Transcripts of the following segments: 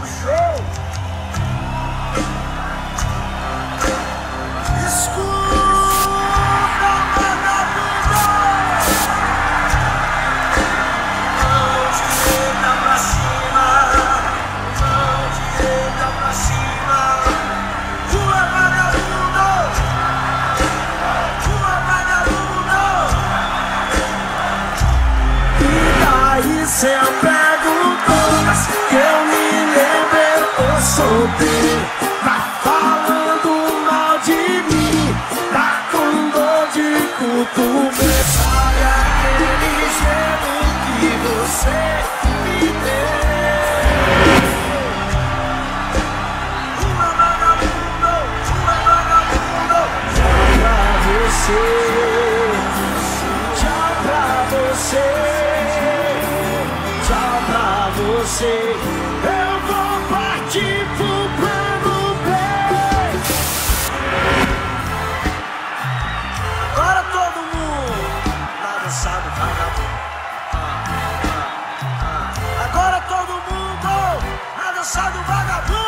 Se eu pego todas que eu me lembro, eu tô solteiro. Tá falando mal de mim, tá com dor de cotovelo. Sabe aquele gelo que você me deu? Uma vagabundo. Tchau pra você. Tchau pra você, eu vou partir pro plano B. Agora todo mundo na dança do vagabundo. Agora todo mundo na dança do vagabundo.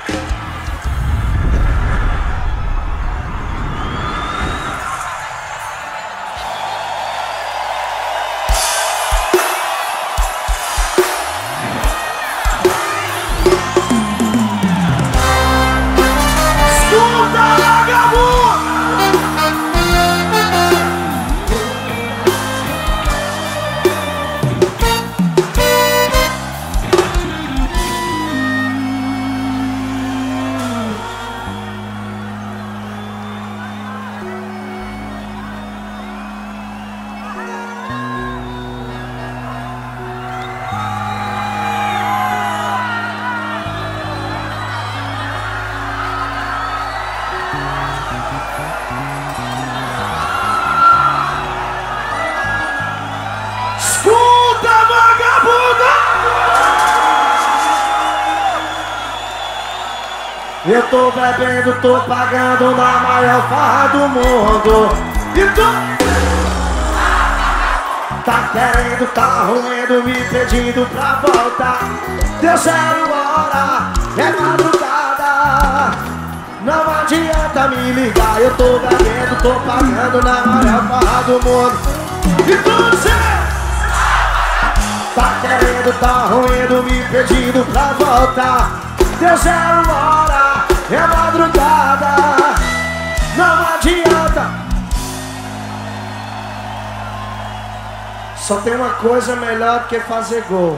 Eu tô bebendo, tô pagando na maior farra do mundo. E tu tá querendo, tá roendo, me pedindo pra voltar. Deu 0 hora, é madrugada. Não adianta me ligar. Eu tô bebendo, tô pagando na maior farra do mundo. E tu, Zé, tá querendo, tá roendo, me pedindo pra voltar. Deu 0 hora, é madrugada. Não adianta. Só tem uma coisa melhor do que fazer gol.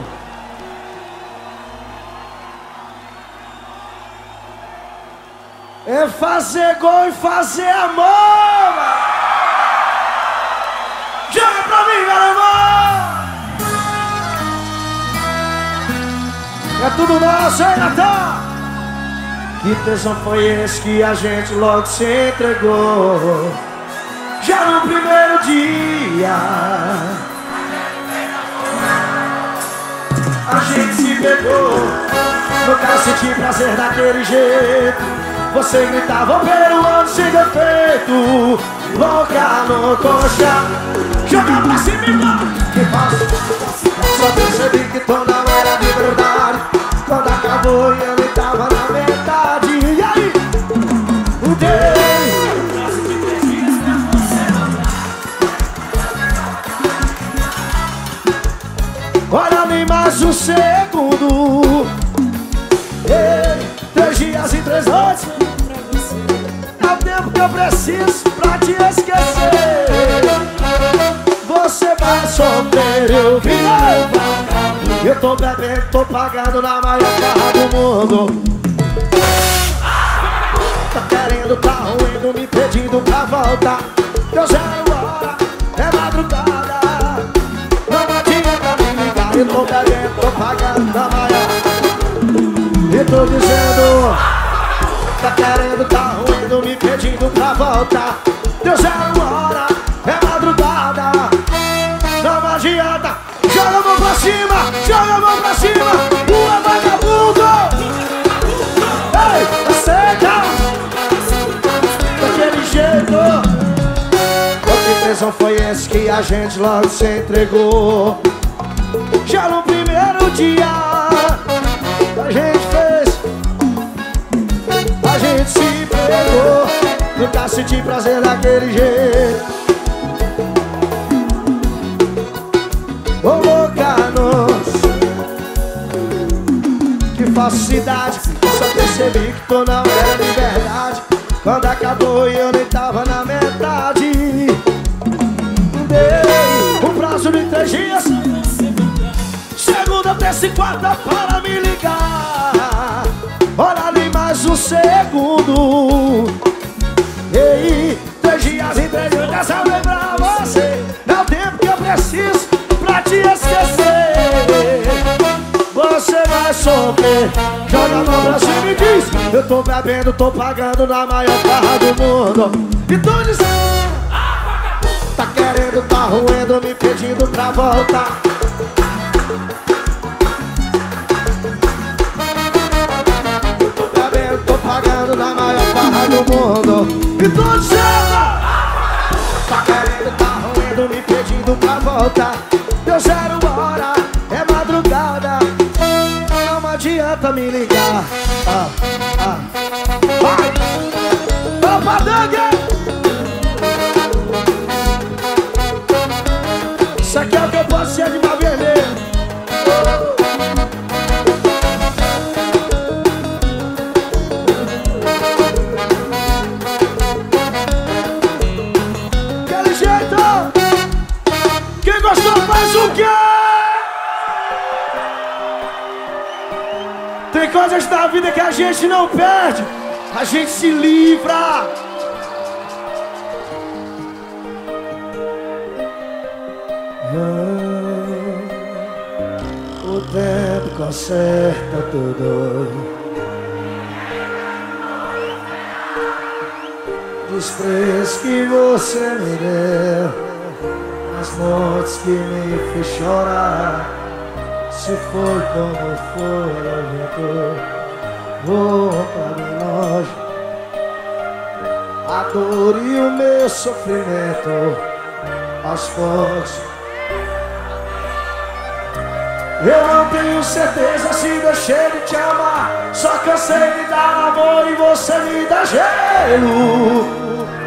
É fazer gol e fazer amor. Joga pra mim, meu irmão. É tudo nosso, hein, Natal? Que tesão foi esse que a gente logo se entregou. Já no primeiro dia a gente se pegou. Nunca senti prazer daquele jeito. Você gritava peruano sem defeito. Louca no coxa. Joga pra cima, irmão. Que faço? Só percebi que toda era de verdade. Quando acabou e eu tava na metade. E aí? Mudei. Olha nem mais um segundo. 3 dias e 3 noites. É o tempo que eu preciso pra te esquecer. Você vai sofrer, eu virei. Eu tô bebendo, tô pagando na maior farra do mundo. Tá querendo, tá roendo, me pedindo pra voltar. Deu 0 hora, é madrugada. Não adianta me ligar. Eu tô bebendo, tô pagando na maior. E tô dizendo, tá querendo, tá roendo, me pedindo pra voltar. Deu 0 hora, é madrugada. Não adianta. Joga a mão pra cima, joga a mão pra cima. Rua vagabundo. Ei, aceita. Daquele jeito. Que tesão foi esse que a gente logo se entregou. Já no primeiro dia a gente fez sentir prazer daquele jeito. Ô louca, nossa, que falsidade. Só percebi que tu não era de verdade quando acabou e eu nem tava na metade. Dei um prazo de 3 dias, segunda, terça e quarta para me ligar. Olha ali mais um segundo. Ei, 3 dias e 3 dias eu lembrar você. É o tempo que eu preciso pra te esquecer. Você vai sofrer. Joga a mão pra cima e diz: eu tô bebendo, tô pagando na maior farra do mundo. E tu diz: tá querendo, tá roendo, me pedindo pra voltar. Eu tô bebendo, tô pagando na maior farra do mundo. E tu diz: tá querendo, tá roendo, me pedindo pra voltar. Deu 0 hora, é madrugada, não adianta me ligar. Vai! Opa, Danga! Isso aqui é o que eu posso ser de mal vermelho. Aquele jeito! Quem gostou faz o quê? Tem coisas da vida que a gente não perde, a gente se livra. O tempo conserta tudo. Desprezo que você me deu, as noites que me fez chorar. Se foi como foi, eu vou pra bem longe. A dor e o meu sofrimento aos poucos. Eu não tenho certeza se deixei de te amar, só cansei de dar amor e você me dá gelo.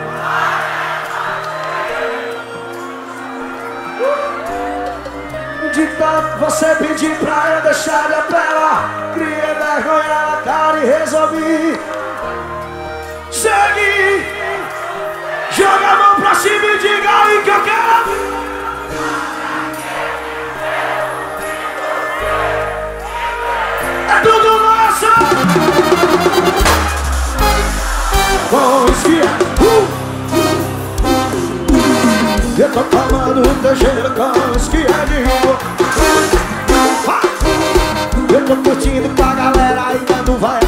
De tanto você pedir pra eu deixar de apelar, criei vergonha na cara e resolvi seguir. Joga a mão pra cima e diga aí que eu quero. É tudo nosso. Com esquia. Eu tô tomando o teu gelo com esquia de rua. Eu tô curtindo com a galera aí dando vai.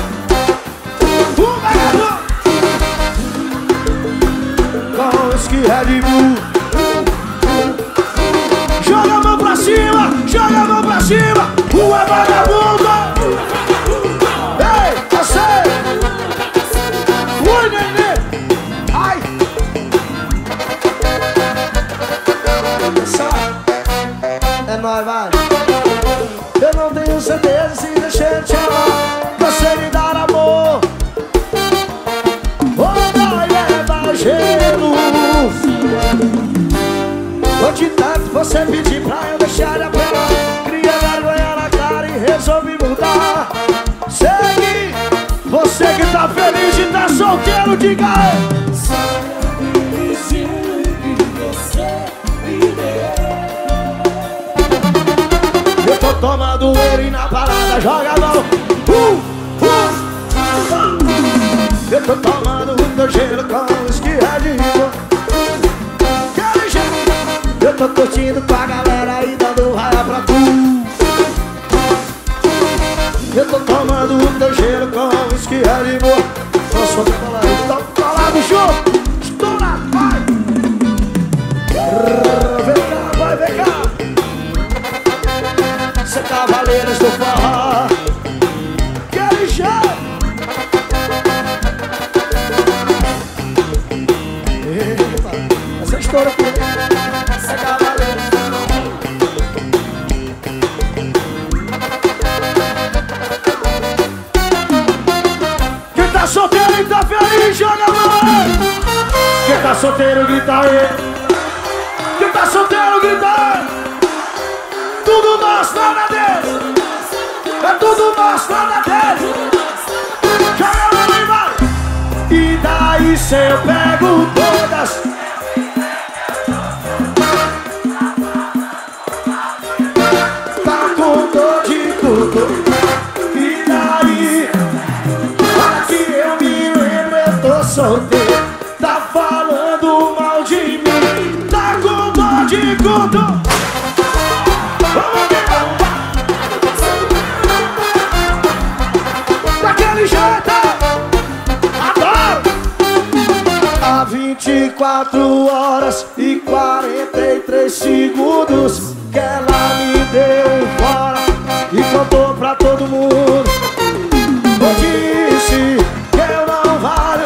Com esquia de rua. Joga a mão pra cima, joga a mão pra cima. Rua vagabunda. Ei, você. Ui, nenê. Ai. É nóis, vai. Eu não tenho certeza se deixei de te amar, cansei de dar amor. Vai levar gelo. De tanto você pedir pra eu deixar de apelar, cria vergonha na cara e resolvi mudar. Segue, você que tá feliz de tá solteiro, diga aí. Eu tô tomando ele na parada, joga a mão. Eu tô tomando o teu gelo com esquia de rua. Eu tô curtindo com a galera aí dando raia pra tu. Eu tô tomando o teu gelo com esquia de boa. Nossa, então tá lá no show. Estoura, vai. Vem cá, vai, vem cá. Cê cavaleiras do forró. Aquele jeito. Epa, essa história aqui. Quem tá solteiro e tá feliz, joga a mão. solteiro, grita aí. Quem tá solteiro, grita aí. Tudo nosso, nada dele. É tudo nosso, nada dele. Joga a mão e vai. E daí se eu pego todas. Tá com dor de tudo. E daí, para que eu me lembro, eu tô solteiro. Tá falando mal de mim. Tá com dor de tudo. Vamos ver. Daquele jeito. Adoro. Há 24 horas e 43 segundos que ela me deu fora e contou pra todo mundo. Eu disse que eu não valho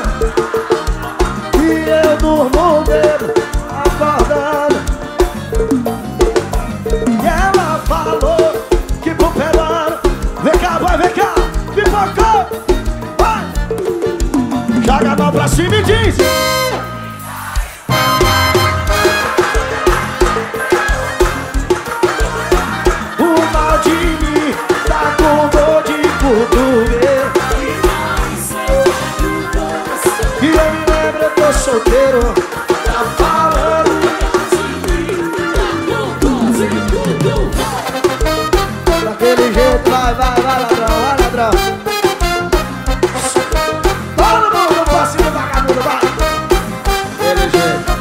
e eu durmo bebo, acordando. E ela falou que pro peruano, vem cá, vai, vem cá, pipocou, vai. Joga a mão pra cima e diz. E eu me lembro, eu tô solteiro. Tá falando daquele jeito, vai, vai, vai, ladrão, vai, ladrão. Todo mundo pra cima, vagabundo, vai. Daquele jeito.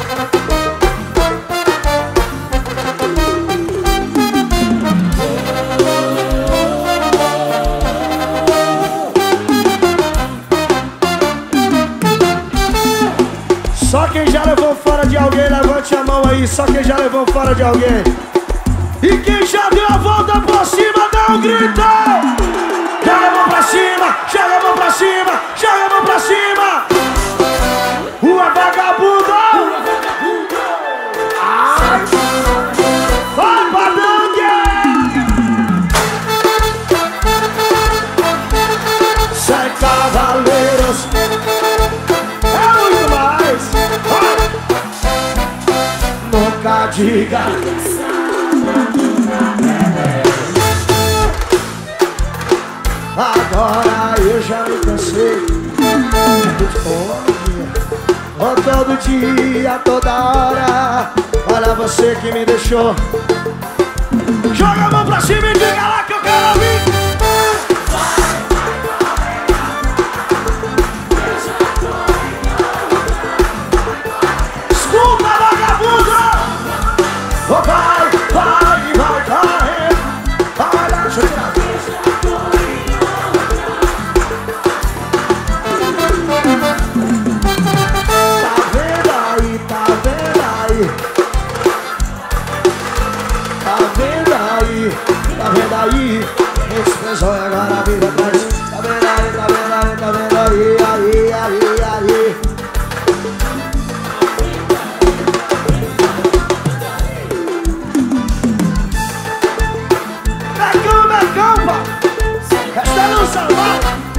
Só quem já levou fora de alguém, levante a mão aí. Só quem já levou fora de alguém. E quem já deu a volta pra cima, dá um grito. Joga a mão pra cima, joga a mão pra cima, joga a mão pra cima. Rua vagabundo. Vai, Padangue. Sai, cavaleiros. Nunca diga. Agora eu já me cansei. Todo dia, toda hora. Olha você que me deixou. Joga a mão pra cima e diga lá que eu quero ouvir. Oh, vai, vai, vai, vai. Olha, deixa eu tirar. Tá vendo aí, tá vendo aí. Tá vendo aí, tá vendo aí. Esse pessoal agora a vida atrás. Tá vendo aí, tá vendo aí, tá vendo aí, aí, aí, aí. Esta não salva.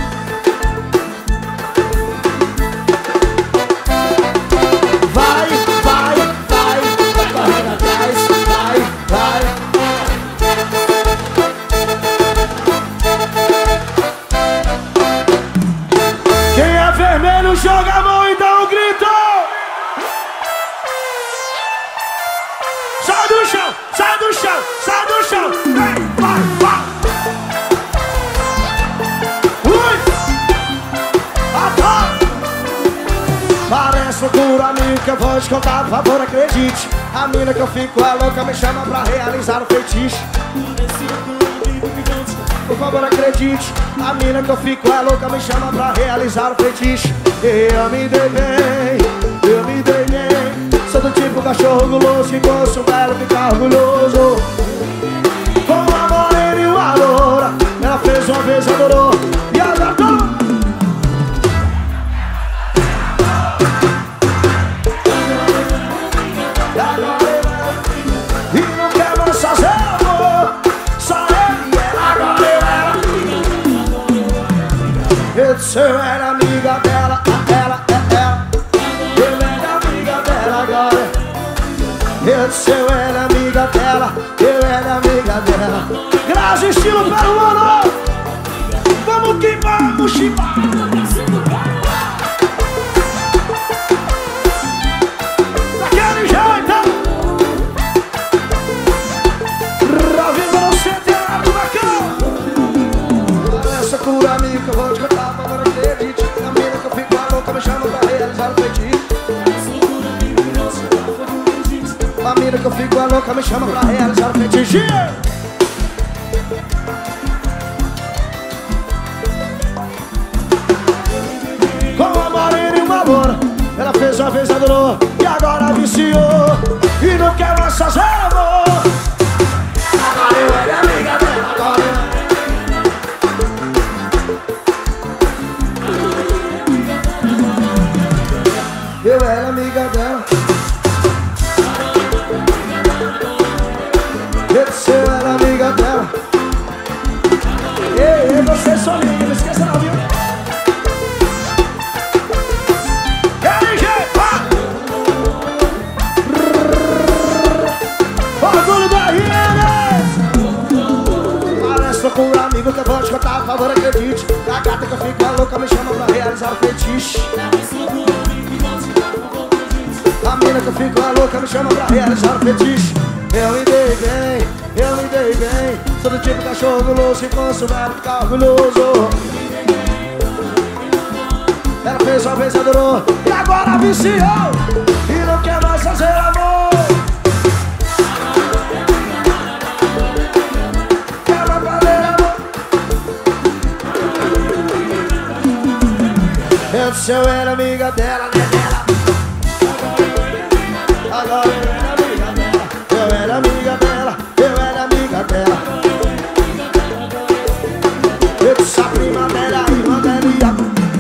Vai, vai, vai, correndo atrás, vai, vai. Quem é vermelho joga a mão e dá um grito. Sai do chão, sai do chão, sai do chão. Vem, vai, vai. Parece loucura, amigo, que eu vou te contar, por favor, acredite. A mina que eu fico é louca, me chama pra realizar o feitiço. Por favor, acredite. A mina que eu fico é louca, me chama pra realizar o feitiço. Eu me dei bem, eu me dei bem. Sou do tipo cachorro guloso que gosto velho ficar orgulhoso. Com a morena e uma loura, ela fez uma vez, adorou. E agora todo. E não quer mais fazer amor, só ele e ela, agora eu era. Eu disse eu era amiga dela, ela é ela. Eu era amiga. Eu disse eu era amiga dela, eu era amiga dela. Graças estilo peruano. Vamos que vamos, chimbar. Daquele jeito. Raviva no centenário da cama. Olha essa cura amiga que eu vou te contar pra agora acredite. A mina que eu fico a louca me chama pra realizar o feitiço. A mina que eu fico a louca me chama pra realizar o feitiço. Com uma morena e uma loura, ela fez uma vez, adorou e agora viciou e não quer mais fazer amor. Agora eu era amiga dela, agora eu era amiga dela. Eu disse eu era amiga dela. Ei, você só liga, não esqueça não, viu? Orgulho da Rihanna. Palestra com um amigo que eu vou te contar, por favor, acredite. A gata que eu fico a louca me chama pra realizar o fetiche. A mina que eu fico a louca me chama pra realizar o fetiche. Eu me dei bem, eu me dei bem. Sou do tipo cachorro guloso e consumo ficar orgulhoso. Ela fez uma vez, adorou e agora viciou e não quer mais fazer amor. Quer mais fazer amor. Eu disse eu era amiga dela, né, dela. Agora eu era amiga dela. Eu era amiga dela, eu era amiga dela. Eu disse a prima dela, a irmã dela e a...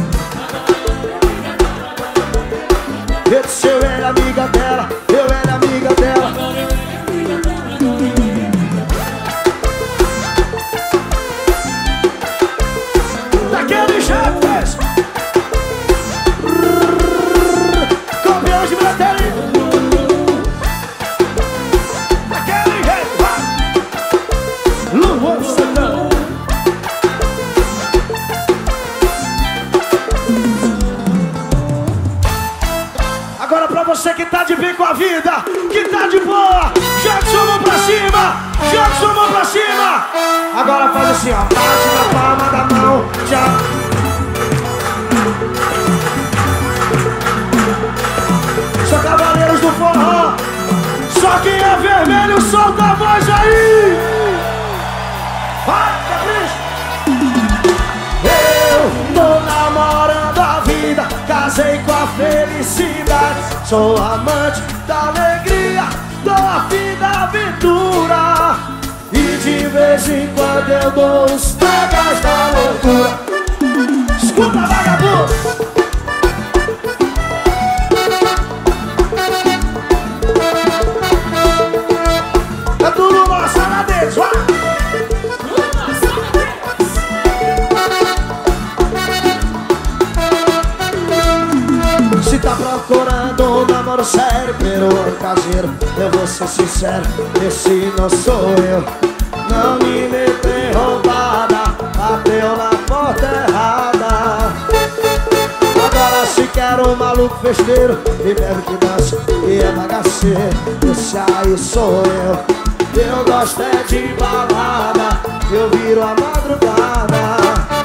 Eu disse eu era amiga dela, eu era amiga dela. Daquele jeito, fez. Campeão de bilheteria. Daquele jeito, vai. Luan Santana. Agora pra você que tá de bem com a vida, que tá de boa, joga sua mão pra cima, joga sua mão pra cima. Agora faz assim, ó, bate na palma da mão, já. Só cavaleiros do forró, só quem é vermelho solta a voz aí. Vai, capricha. Eu tô namorando a vida, casei com a felicidade. Sou amante da alegria, tô afim da aventura. E de vez em quando eu dou os pegas da loucura. Escuta, vagabundo! É tudo nossa na deles, vai! Se tá procurando um namoro sério, peruano caseiro, eu vou ser sincero, esse não sou eu. Não me meto em roubada, bateu na porta errada. Agora se quer um maluco festeiro, e bebe que dança, e é bagaceiro, esse aí sou eu. Eu gosto é de balada, eu viro a madrugada.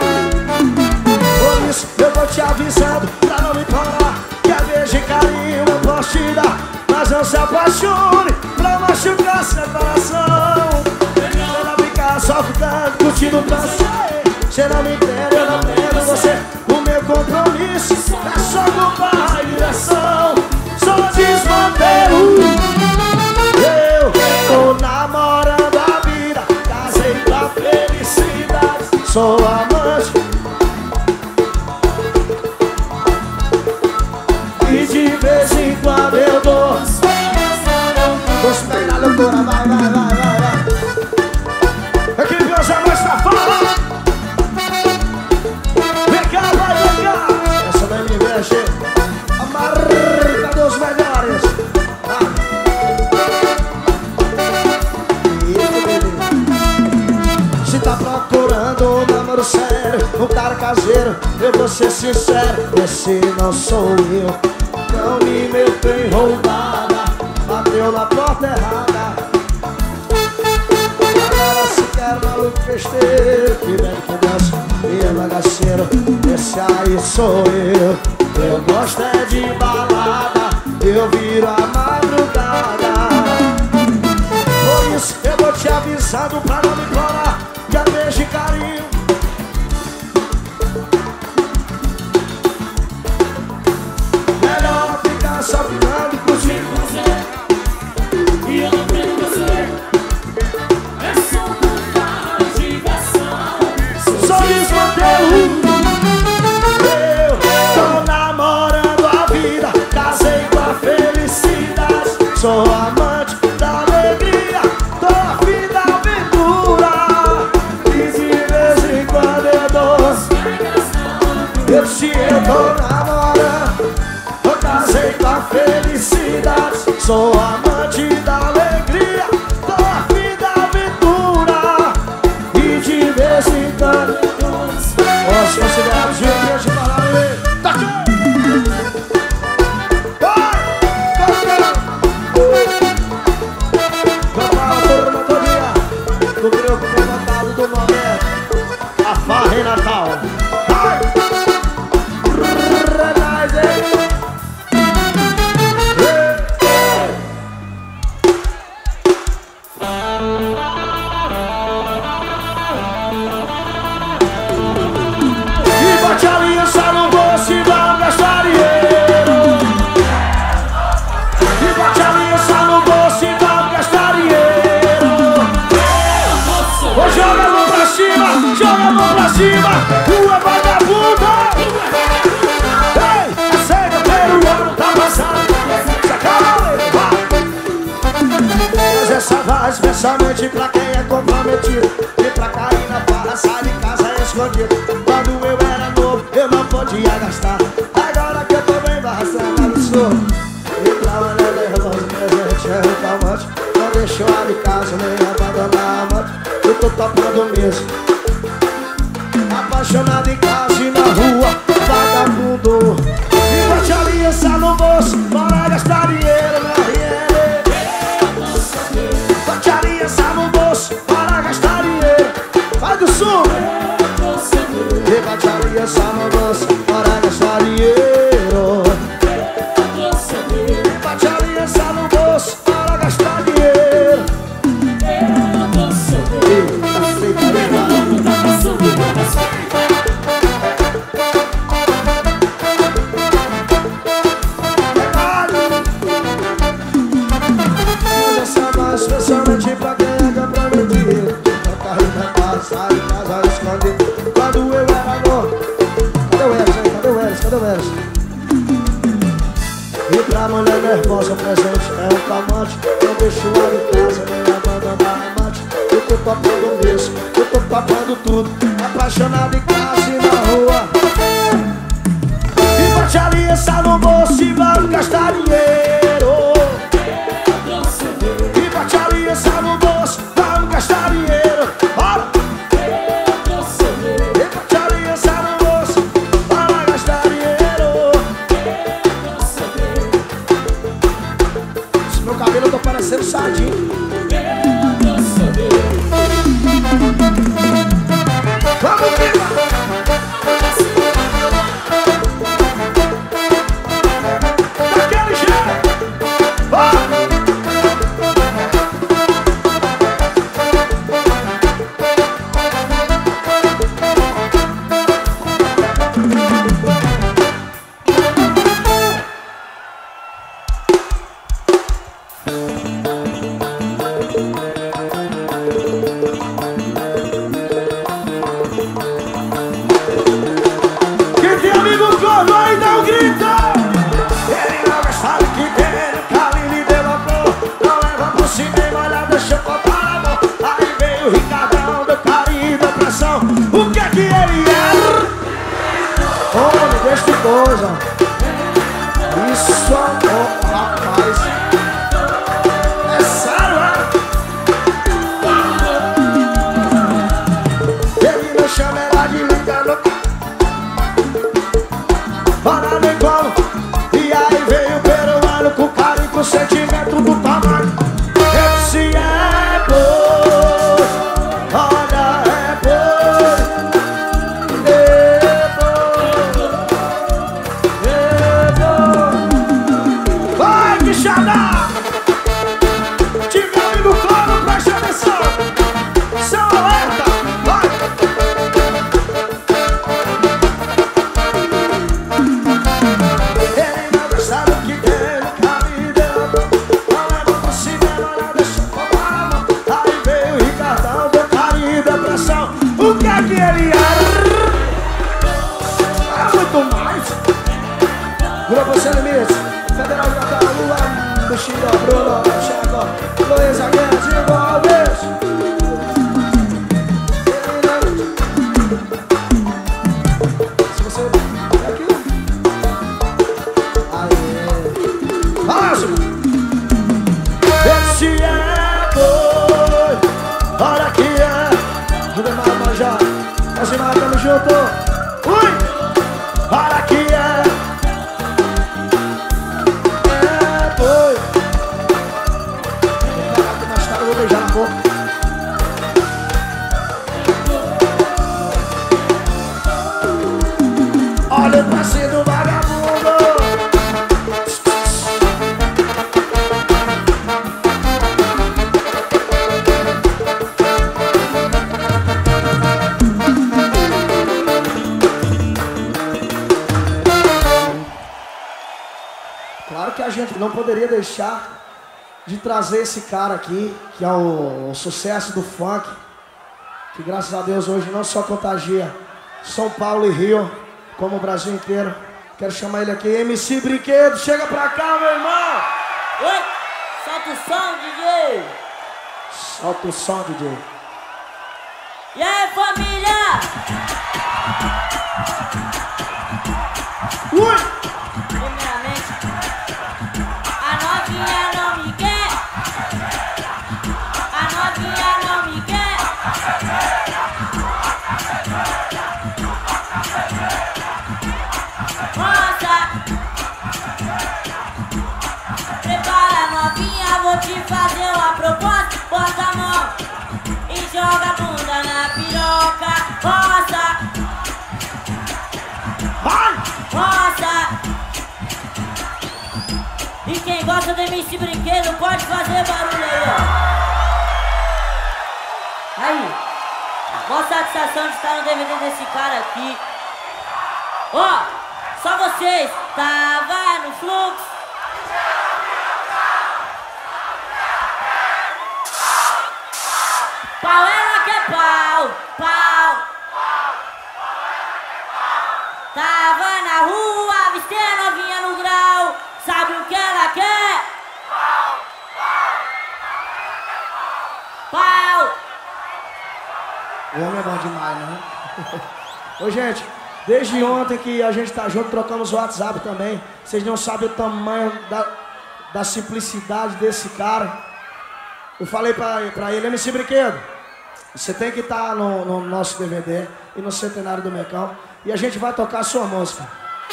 Por isso eu vou te avisando, pra não me parar, que a beijo e carinho eu posso te dar. Mas não se apaixone pra machucar seu coração. Ela fica só ficando, curtindo o prazer. Você não me entende, eu não entendo você. O meu compromisso é só culpa e direção. Sou desmanteiro. Eu tô namorando a vida, casei com a felicidade. Sou amante e de vez em quando eu dou os pés na loucura, vai, vai, vai, vai, vai. Aqui meus amores tá fora. Vem cá, vai, vem cá. Essa daí me mexe. A marca dos melhores. novo cara caseiro, eu vou ser sincero, esse não sou eu. Não me meto em roubada, bateu na porta errada. Agora se quer maluco festeiro, que bebe, que dança e é bagaceiro, esse aí sou eu. Eu gosto é de balada, eu viro a madrugada. Por isso eu vou te avisando pra não me implorar, já beijo e carinho. Melhor ficar só ficando por ti. E eu não tenho você. É só uma diversão. Sou desmantelo. Eu tô namorando a vida, casei com a felicidade. Sou amante da alegria, tô afim da aventura. E de vez em quando eu dou. Se eu tô namorando, eu casei com a felicidade. Sou amante da alegria, tô afim da aventura. E de vez em quando posso considerar os dias de palavra. Tá aqui! Vai! Vamos lá, turma todinha do grupo levantado do momento, a farra em Natal. Vai! Rua vagabunda! Ei, a cega pelo ano tá passando. Mas essa voz, especialmente pra quem é comprometido, e pra cair na farra, sai de casa escondido. Quando eu era novo, eu não podia gastar. Agora que eu tô bem barraçando absurdo. E pra olhar nervoso, presente é um calmante. Não deixou ela de casa, nem abandonar a amante. Eu tô topando mesmo. Apaixonado em casa e na rua, vagabundo. E bote aliança no bolso, bora gastar dinheiro na RL. Bote aliança no bolso, bora gastar dinheiro. Vai do sul. E bote aliança no bolso, bora gastar dinheiro. E bote aliança no bolso, bora gastar dinheiro. Tá feito legal. Especialmente pra quem é comprometido, pra carro na casa, sai de casa escondido. Quando eu era novo. Cadê o Eros, hein? Cadê o Eros? Cadê o Eros? E pra mulher nervosa, presente é um calmante. Não deixo ela em casa, nem abandonar a amante. Eu tô topando mesmo, eu tô topando tudo. Apaixonado em casa e na rua. E bote aliança no bolso e vamos gastar dinheiro. Bote aliança no bolso, vamos gastar dinheiro. Bora! E bote aliança no bolso, vamos gastar dinheiro. Esse meu cabelo eu tô parecendo sardinha. Vamos, viva! Daquele jeito! Bora! Quem tem amigo corno aí dá um grito. Ele não gostava que quer, o Caline deu amor. Não leva pro cinema, olha, deixa eu contar amor. Aí veio o Ricardão, do carinho e da pressão. O que é que ele era? Homem, deixa de coisa. Isso, amor, rapaz. É sério, é? Ele não chama ela de liga, não. Heloísa Guedes e Alves. Se você... aqui. Aê. Fala, esse é doido. Olha que é. Tudo mais, Major. Nós irmãos, tamo junto. Ui. Olha que é. É doido. Vou pegar aqui mais tarde, eu vou beijar na boca. Olha o passeio do vagabundo. Claro que a gente não poderia deixar de trazer esse cara aqui, que é o sucesso do funk, que graças a Deus hoje não só contagia São Paulo e Rio, como o Brasil inteiro. Quero chamar ele aqui, MC Brinquedo. Chega pra cá, meu irmão. Oi, solta o som, DJ. Solta o som, DJ. E aí, família? Ui! Primeiramente, a novinha não me quer. A novinha não me quer. Nossa, prepara, novinha, vou te fazer uma proposta. Bota a mão e joga a bunda na piroca. Roça, Vai! roça. E quem gosta do MC Brinquedo pode fazer barulho aí, ó. Aí, mó satisfação de estar no DVD desse cara aqui. Ó, só vocês, tava no fluxo. Pau, ela quer pau, pau. Tava na rua, avistei a novinha no grau. Sabe o que ela quer? Pau! O homem é bom demais, né? Ô, gente, desde ontem que a gente tá junto, trocamos o WhatsApp também. Vocês não sabem o tamanho da simplicidade desse cara. Eu falei pra ele, MC Brinquedo, você tem que estar no nosso DVD e no Centenário do Mecão. E a gente vai tocar a sua música.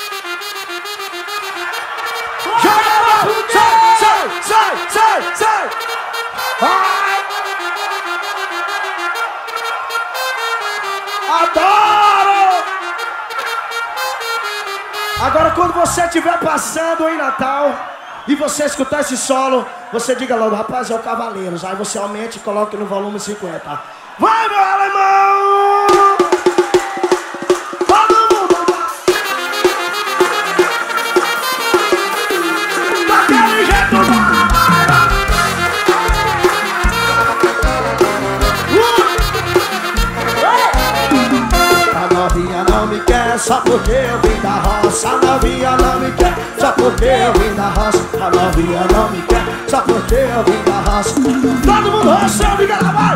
Sai, sai, sai, sai! Vai! Adoro! Agora quando você estiver passando em Natal e você escutar esse solo, você diga logo, rapaz, é o Cavaleiros. Aí você aumente e coloque no volume 50. Vai, meu alemão! Todo mundo vai! Daquele jeito vai! A novinha não me quer só porque eu vim da roça. A novinha não me quer só porque eu vim da roça. A novinha não me quer só porque eu vim da roça. Todo mundo roça, diga lá, vai!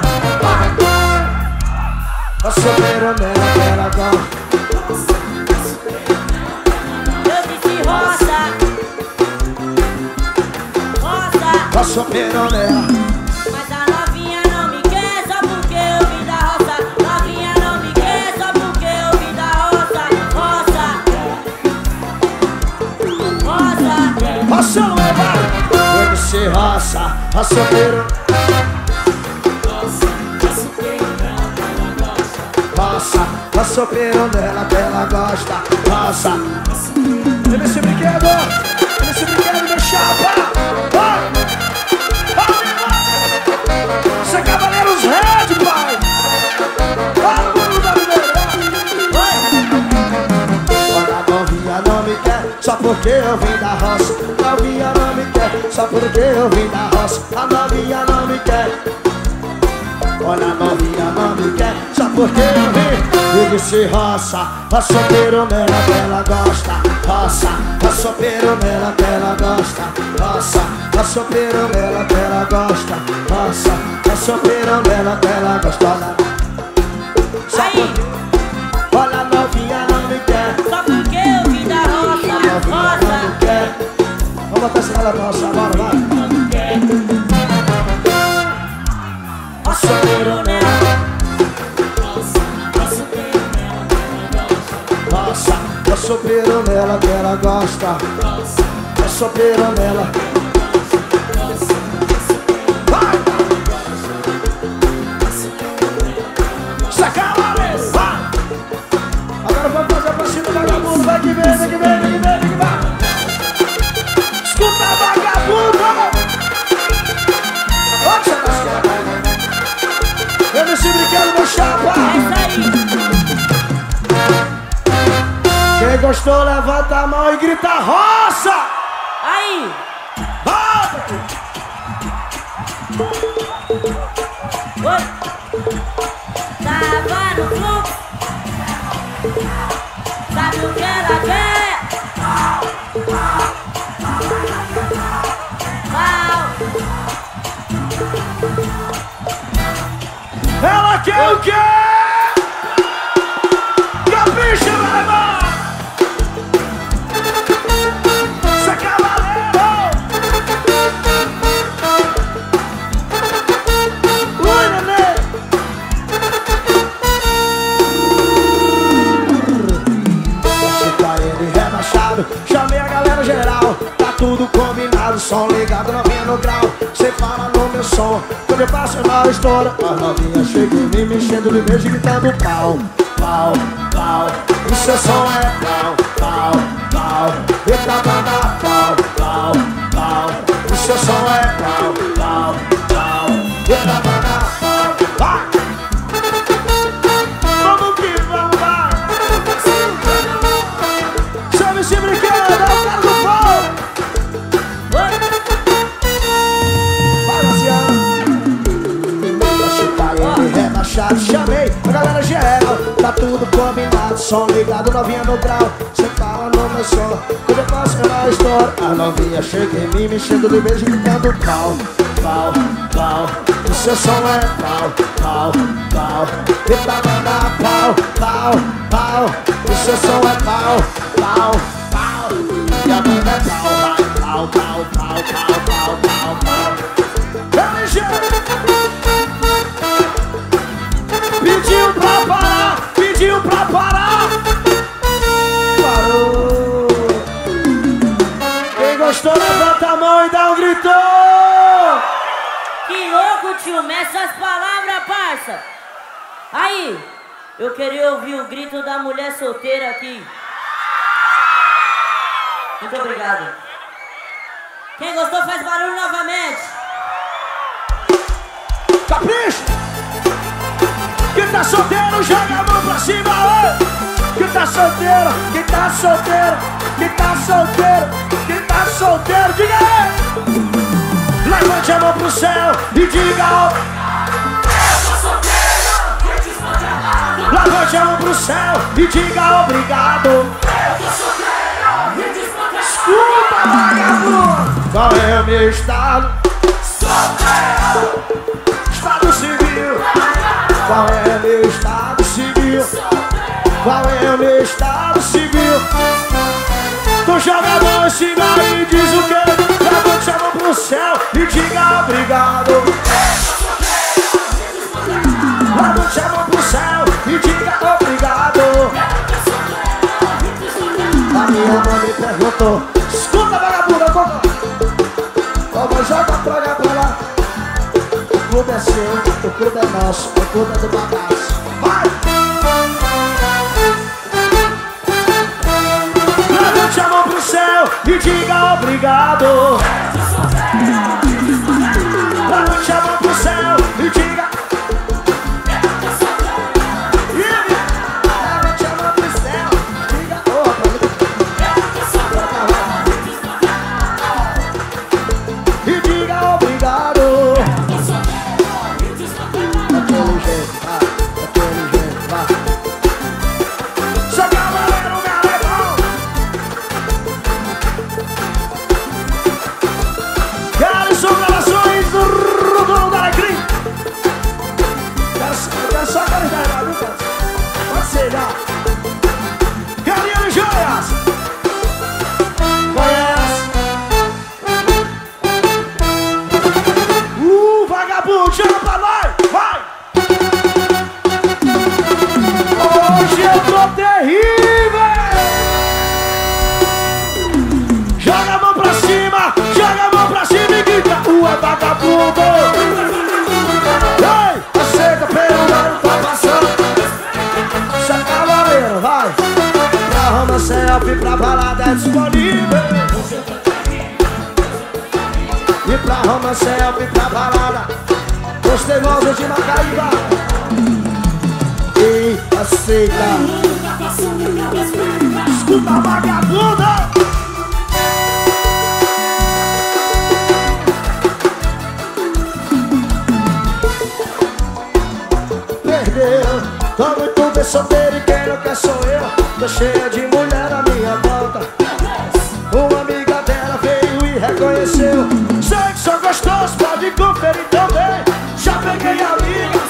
Você virou nela que ela gosta. Eu disse roça, roça. Você virou nela. Mas a novinha não me quer só porque eu vim da roça. Novinha não me quer só porque eu vim da roça. Roça, roça. Roça não é, vai! MC Roça, Roça virou. Roça, Roça virou nela que ela gosta. Roça. MC Brinquedo, MC Brinquedo, meu chapa. Você é Cavaleiros Red, pai. Todo mundo da Olha, a novinha não me quer só porque eu vim da roça. A novinha não me quer só porque eu vim da roça. A novinha não me quer. Olha a novinha não me quer, só porque eu vim. E disse roça, tá solteiro nela que ela gosta. Roça, tá solteiro nela que ela gosta. Roça, tá solteiro nela que ela gosta. Roça, tá solteiro nela que ela gosta. Olha a novinha não me quer, só porque eu vim da roça. Roça, vamos botar essa galera pra roça agora, vai. tá solteiro nela. Roça, tá solteiro nela que ela gosta. Tá solteiro nela. Vai! Sacala, vai! Agora vamos fazer pra cima do vagabundo. Vai que vem, vai que vem, vai que vem, vai que vem. Escuta a vagabundo! Onde você tá esquerda? Eu não se brincando, meu chapa! É isso aí. Quem gostou, levanta a mão e grita roça! Aí. Oi. Tava no fluxo. Sabe o que ela quer? Ela quer o quê? Capricha, meu irmão! Você é cavaleiro! Ui, nenê! Você tá ele rebaixado, chamei a galera geral. Tá tudo combinado, som ligado, novinha no grau. Cê fala no meu som, quando eu passo na história. As novinhas chegam em mim, me enchendo de beijo, gritando pau, pau, pau. O seu som é pau, pau, pau. Eita banda, pau, pau, pau. O seu som é pau, pau, pau. Eita banda, pau, vai! Vamos que vamos, vai! Chame se brincando, é o cara do fogo! Rebaixado, chamei a galera geral. Tá tudo combinado, som ligado, novinha no grau. Cê fala no meu som, quando eu passo na história. A novinha chega em mim, me enchendo de beijo, gritando pau, pau, pau. O seu som é pau, pau, pau. Eita banda, pau, pau, pau. O seu som é pau, pau, pau. E a banda é pau, vai, pau, pau, pau, pau, pau, pau, pau. É ligeiro. Pediu pra parar, pediu pra parar. Parou. Quem gostou, levanta a mão e dá um grito. Que louco, tio, mexe as palavras, parça. Aí, eu queria ouvir o grito da mulher solteira aqui. Muito obrigado. Quem gostou faz barulho novamente. Capricha! Quem tá solteiro, joga a mão pra cima, oi! Quem tá solteiro, quem tá solteiro, quem tá solteiro, quem tá solteiro, diga aí! Levante a mão pro céu e diga ó! Levante a mão pro céu e diga obrigado! Escuta, vagabundo! Qual é o meu estado? Estado civil! Qual é meu estado civil? Qual é meu estado civil? Tu joga a mão em cima e diz o quê? Levante a mão pro céu e diga obrigado. Levante a mão pro céu e diga obrigado. A minha mãe me perguntou: escuta, vagabunda, como joga a praga pra lá? O clube é seu, o clube é nosso, o clube é do bagaço. Vai! Levante a mão pro céu e diga obrigado. Levante a mão pro céu e diga. Levante a mão pro céu e diga e diga obrigado. selfie pra balada é disponível. E pra Roma selfie pra balada, os teimosos de Macaíba. E aceita. Escuta a vagabunda. Perdeu. Tô muito bem solteiro e quem não quer sou eu. Tô cheia de mulher à minha volta. Uma amiga dela veio e reconheceu. Sei que sou gostoso, pode conferir também. Já peguei a amiga.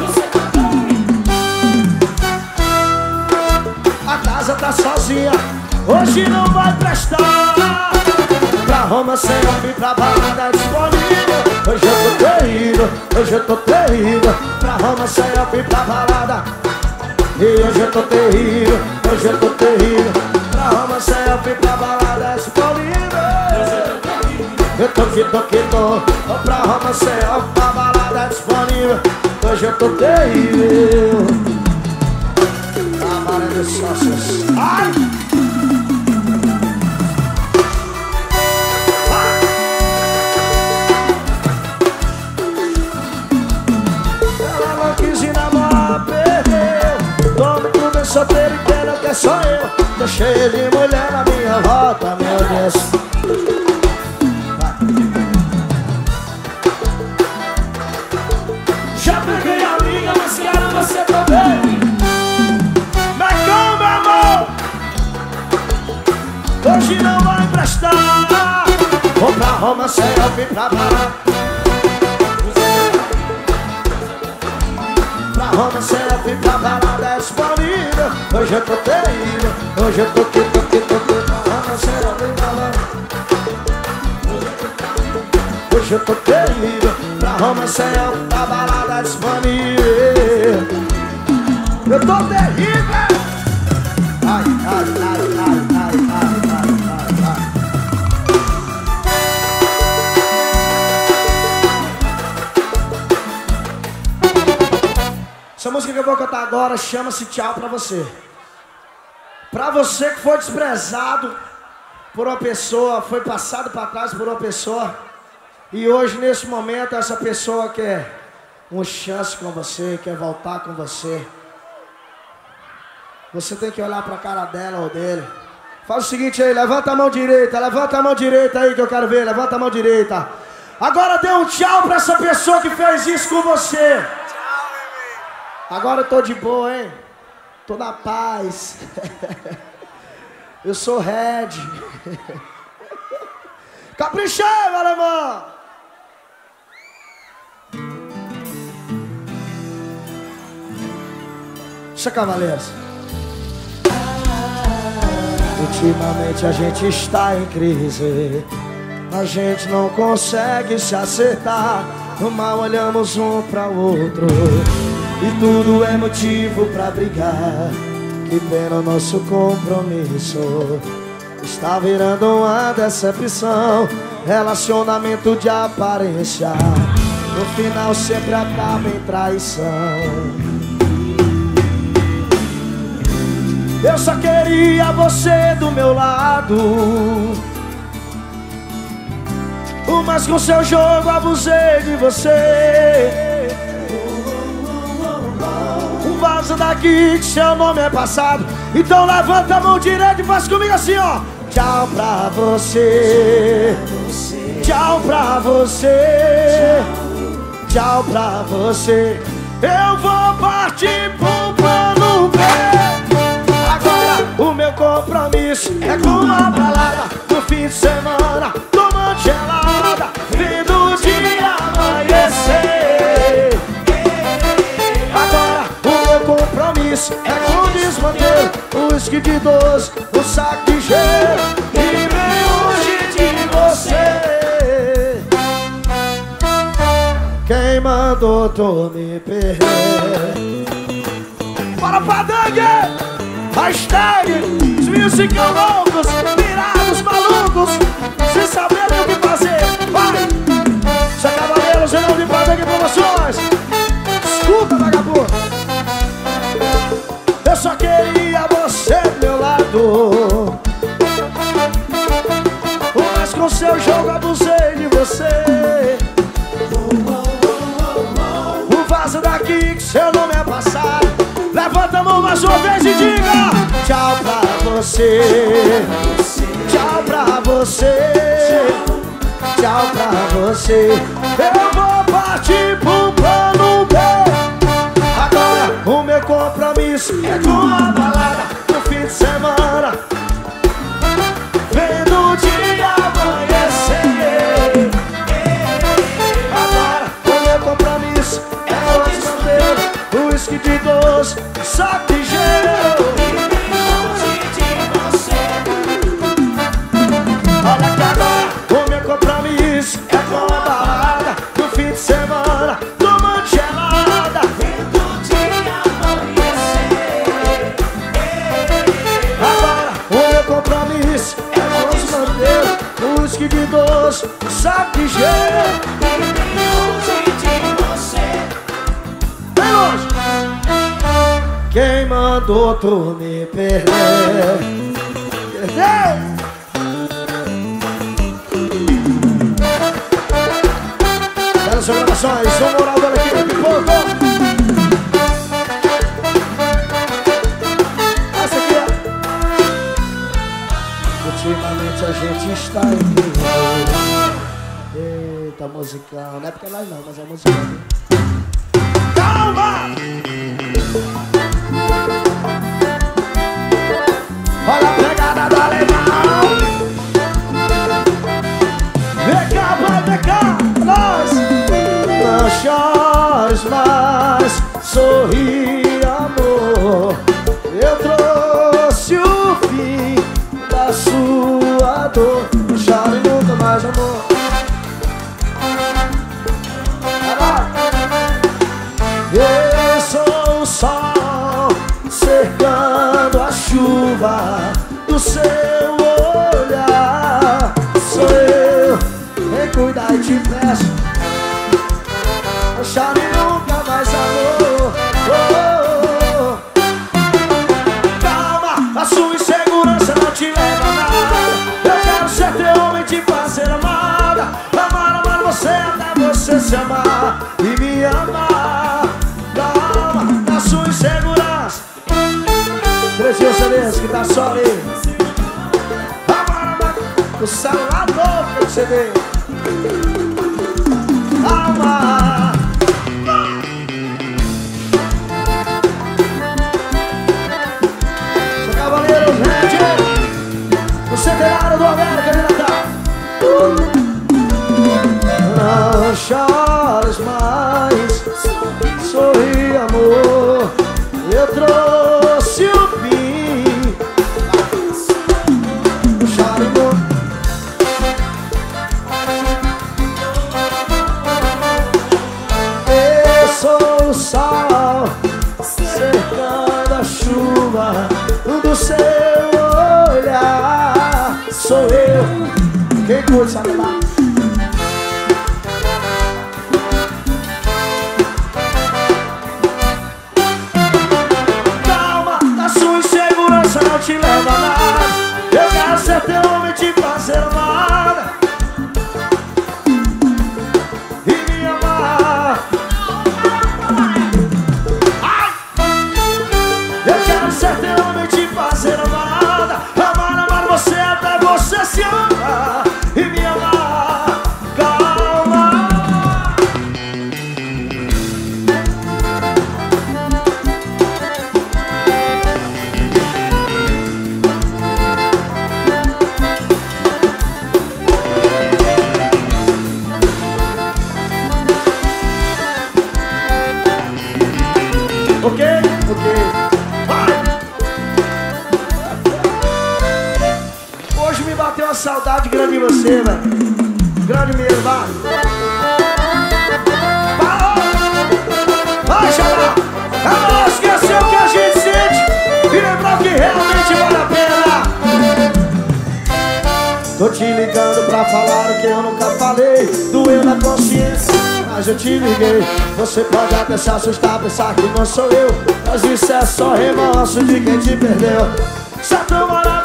A casa tá sozinha, hoje não vai prestar. Pra Roma sem homem, pra balada disponível. Hoje eu tô terrível, hoje eu tô terrível. Pra Roma sem homem, pra balada. E hoje eu tô terrível, hoje eu tô terrível. Pra Roma sem homem, pra balada disponível. Eu tô que tô. Pra Roma sem homem, pra balada disponível. Hoje eu tô terrível. Amarelo sócios. Ai! Ela não quis ir namorar, perdeu. Tome tudo, solteiro e quem não quer sou eu. Tô cheio de mulher na minha volta, meu Deus. Já peguei a amiga, mas quero você também. Hoje não vai emprestar. Vou pra Roma, selfie pra balada. Pra Roma, selfie pra balada é disponível. Hoje eu tô terrível, hoje eu tô que. Pra Roma, selfie pra balada. Hoje eu tô terrível. Pra Roma, selfie pra balada é disponível. Eu tô terrível. Ai. Essa música que eu vou cantar agora chama-se Tchau Pra Você. Pra você que foi desprezado por uma pessoa, foi passado pra trás por uma pessoa, e hoje, nesse momento, essa pessoa quer uma chance com você, quer voltar com você. Você tem que olhar pra cara dela ou dele. Faz o seguinte aí, levanta a mão direita aí que eu quero ver, levanta a mão direita. Agora dê um tchau pra essa pessoa que fez isso com você. Agora eu tô de boa, hein? Tô na paz. Eu sou Red. Caprichei, meu alemão! Deixa, cavaleiros. Ultimamente a gente está em crise. A gente não consegue se acertar. Mal olhamos um para o outro e tudo é motivo pra brigar. Que pena o nosso compromisso está virando uma decepção. Relacionamento de aparência, no final sempre acaba em traição. Eu só queria você do meu lado, mas com seu jogo abusei de você. Vaza daqui que seu nome é passado. Então levanta a mão direita e faz comigo assim, ó. Tchau pra você. Tchau pra você. Tchau pra você. Eu vou partir pro plano B. Agora o meu compromisso é com uma balada no fim de semana, tomando gelada, vendo o dia amanhecer. Agora o meu compromisso é com desmanteiro, o uísque de 12, o saco de gelo, e bem longe de você. Quem mandou tu me perder? Bora pra dengue! Hashtag os meninos ficam loucos, virados, malucos, sem saberem o que fazer. Vai! Seu cavaleiro, Gerão de Padengue Promoções. Escuta, vagabundo. Eu só queria você do meu lado, matou. Mas com seu jogo abusei de você. O vaza daqui que seu nome é passado. Levanta a mão mais uma vez e diga tchau pra você. Tchau pra você. Tchau pra você. Eu vou partir pro plano B. Agora o meu compromisso é com a balada no fim de semana, vendo o dia amanhecer. Agora o meu compromisso é com as bandeiras, o uísque de 12, só de gelo. Olha que agora o meu compromisso é com a balada no fim de semana, tomando gelada, vendo o dia amanhecer. Agora o meu compromisso é com os bandeiros, o uísque de 12, saco de gelo. Vem longe! Quem mandou tu me perder? Quero sua gravação aí, sou moral da equipe de Pipoco. Essa aqui é. Ultimamente a gente está em eita, musicão. Não é porque é nós não, mas é musicão. Calma! Olha a pegada da legal. Vem cá, vai, vem cá, nós. Não chores mais, sorri, amor. Eu trouxe o fim da sua dor. Não chore nunca mais, amor. Eu sou o sol cercando a chuva do seu olhar. Sou eu quem cuida e te peço. Não chore nunca mais, amor. Calma, a sua insegurança não te leva a nada. Eu quero ser teu homem, te fazer amada. Amar você até você se amar e me amar. Calma, a sua insegurança. 3 dias CDs que tá só ali. Amar, o celular novo que você deu. Calma. Seu cavaleiro, gente, o centenário do América de Natal. Não chores mais, sorri, amor. Eu trouxe o fim. Não chore, amor. Eu sou o sol cercando a chuva do seu olhar. Sou eu quem curte essa melhor. Não te leva a nada. Eu quero ser teu homem, te fazer amada e me amar. Eu quero ser teu homem, te fazer amada. Amar você até você se amar e me amar. Calma. Ok? Vai! Hoje me bateu uma saudade grande de você, velho. Grande mesmo, vai! Vai, Xará! Ela não esqueceu o que a gente sente e lembrar que realmente vale a pena. Tô te ligando pra falar o que eu nunca falei. Doeu na consciência, mas eu te liguei. Você pode até se assustar, pensar que não sou eu, mas isso é só remorso de quem te perdeu. Só tão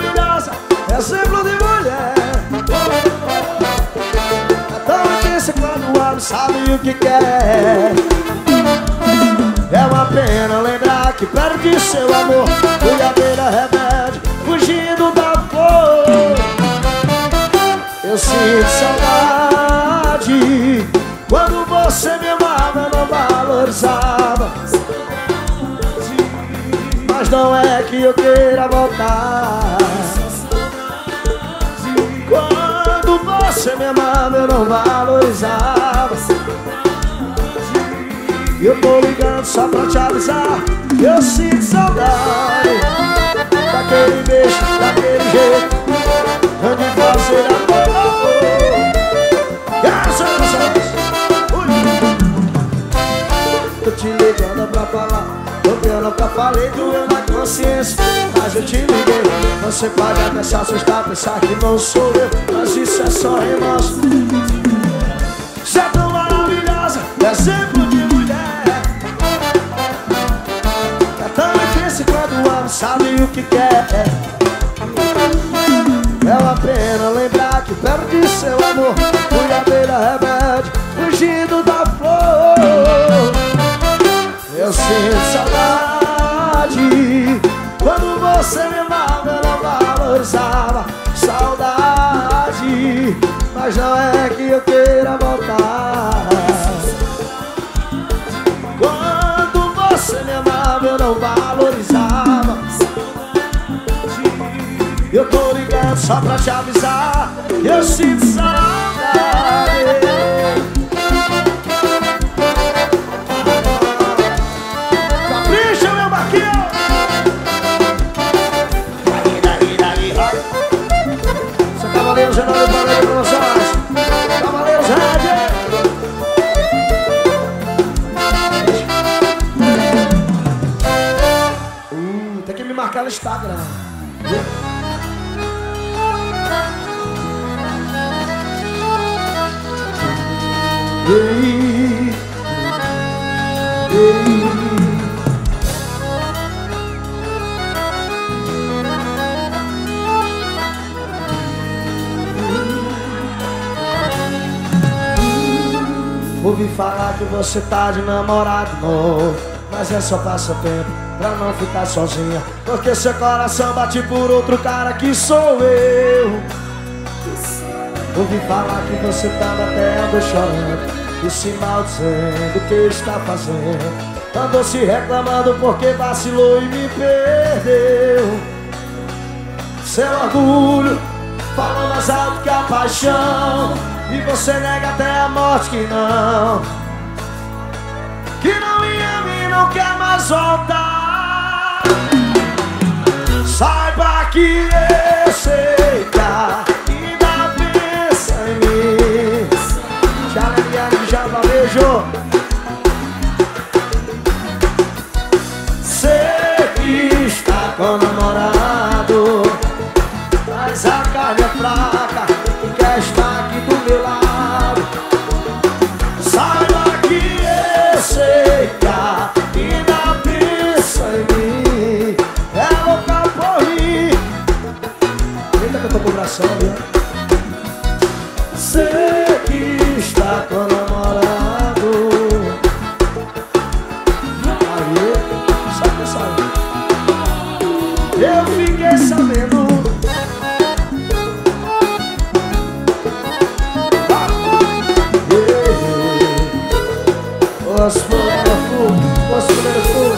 sabe o que quer. É uma pena lembrar que perdi seu amor. Fui à beira rebelde, fugindo da flor. Eu sinto saudade. Quando você me amava, eu não valorizava. Mas não é que eu queira voltar. Quando você me amava, eu não valorizava. Eu tô ligando só pra te avisar. Eu sinto saudade daquele beijo, daquele jeito, onde você amor. Tô te ligando pra falar porque eu nunca falei, doeu na consciência, mas eu te liguei. Você pode até se assustar, pensar que não sou eu, mas isso é só remorso. Você é tão maravilhosa, exemplo de mulher. É tão difícil quando ama, sabe o que quer. É uma pena lembrar que perdi seu amor. Fui à beira rebelde, fugindo da flor. Eu sinto saudade. Quando você me amava, eu não valorizava. Saudade, mas não é que eu queira voltar. Quando você me amava, eu não valorizava. Eu tô ligando só pra te avisar. Eu sinto saudade. Capricha, meu Marquinhos. Daí, vai. Seu Cavaleiro Geral do Palmeiras Promoções. Cavaleiros Red. Tem que me marcar no Instagram. Ouvi falar que você tá de namorado novo, mas é só passatempo pra não ficar sozinha, porque seu coração bate por outro cara que sou eu. Ouvi falar que você tava até andou chorando e se maldizendo o que está fazendo. Andou se reclamando porque vacilou e me perdeu. Seu orgulho falou mais alto que a paixão, e você nega até a morte que não me ama e não quer mais voltar. Saiba que eu sei que ainda pensa em mim. Já lembrei de já beijo. Sei que está com o namorado, mas a carne é fraca e quer estar aqui do meu lado. Saiba que eu sei que ainda pensa em mim. É louca por mim. Eita que eu tô com o bração, viu? Sei que está com o namorado. Aí, sabe que sabe? Eu fiquei sabendo. Posso comer fogo, posso comer fogo.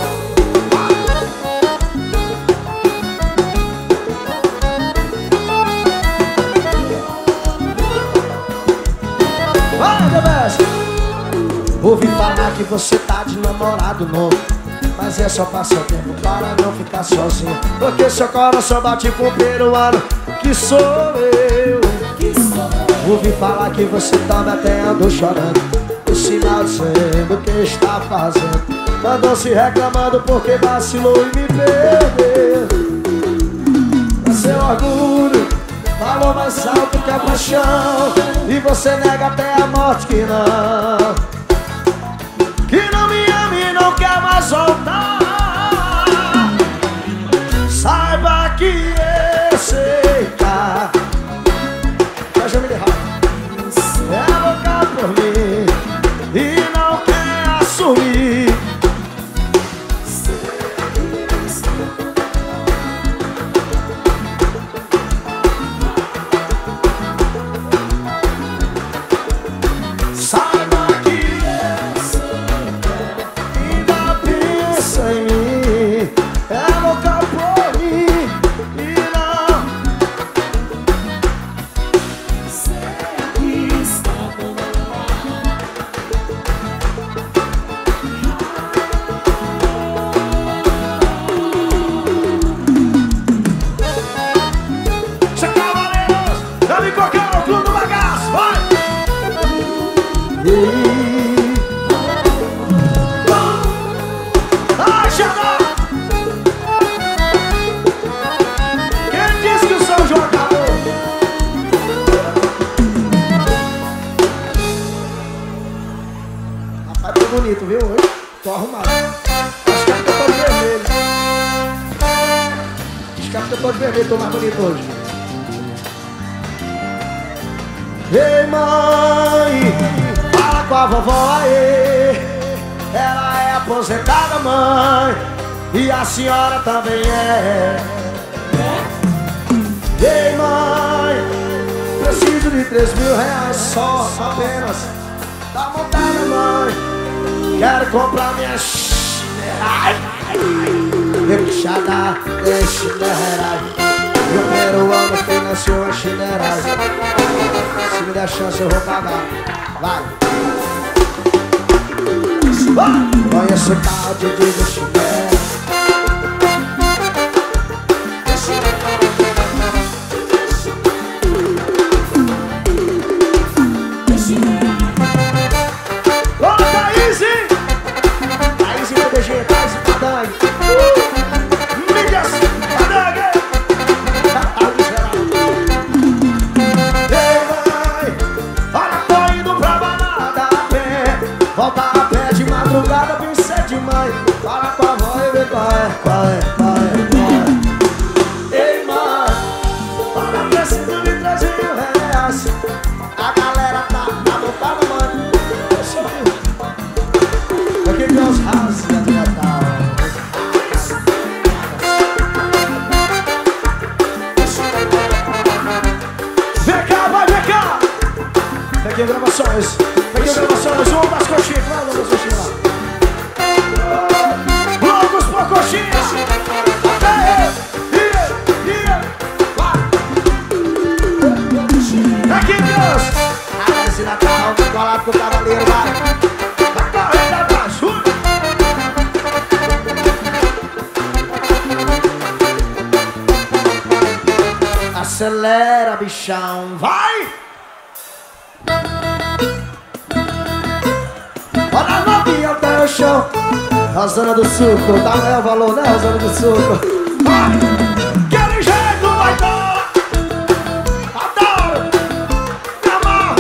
Vai, bebê! Ouvi falar que você tá de namorado novo, mas é só passar tempo para não ficar sozinho, porque seu coração bate com o peruano que sou eu. Ouvi falar que você tava até andou chorando, se maldizendo o que está fazendo. Andou se reclamando porque vacilou e me perdeu. Mas seu orgulho falou mais alto que a paixão, e você nega até a morte que não me ama e não quer mais voltar. Saiba que eu sei que é louca por mim. bonito, viu? Hoje tô arrumado. Acho que é porque eu tô de vermelho. Acho que é porque eu tô de vermelho, tô mais bonito hoje. Ei, mãe, fala com a vovó aí. Ela é aposentada, mãe, e a senhora também é. Ei, mãe, preciso de 3 mil reais só, apenas. Tá montada, mãe, quero comprar minha chinelagem. Repuxada de chinelagem. Eu quero o ano financiou a chinelagem. Se me der chance eu vou pagar. Vai. Conheço o tal de Diego Chinelo. Volta a pé de madrugada, bem cedo demais. Fala com a avó e vê qual é. Ei, mãe, fala, preciso de 3 mil reais. A galera tá montada, mãe. Aqui tem os rasos de Natal. Vem cá, vai, vem cá. Vem aqui, gravações. Vamos das coxinhas, vamos das coxinhas lá. Vamos por coxinhas. Aqui, Deus. Esse Natal, colado com o cavaleiro, vai. Vai correndo atrás. Acelera, bichão, vai. Olha a novinha até o chão. Rosana do Suco, dá maior valor, né, Rosana do Suco? Vai! Aquele jeito vai dar. Adoro! Me amarro!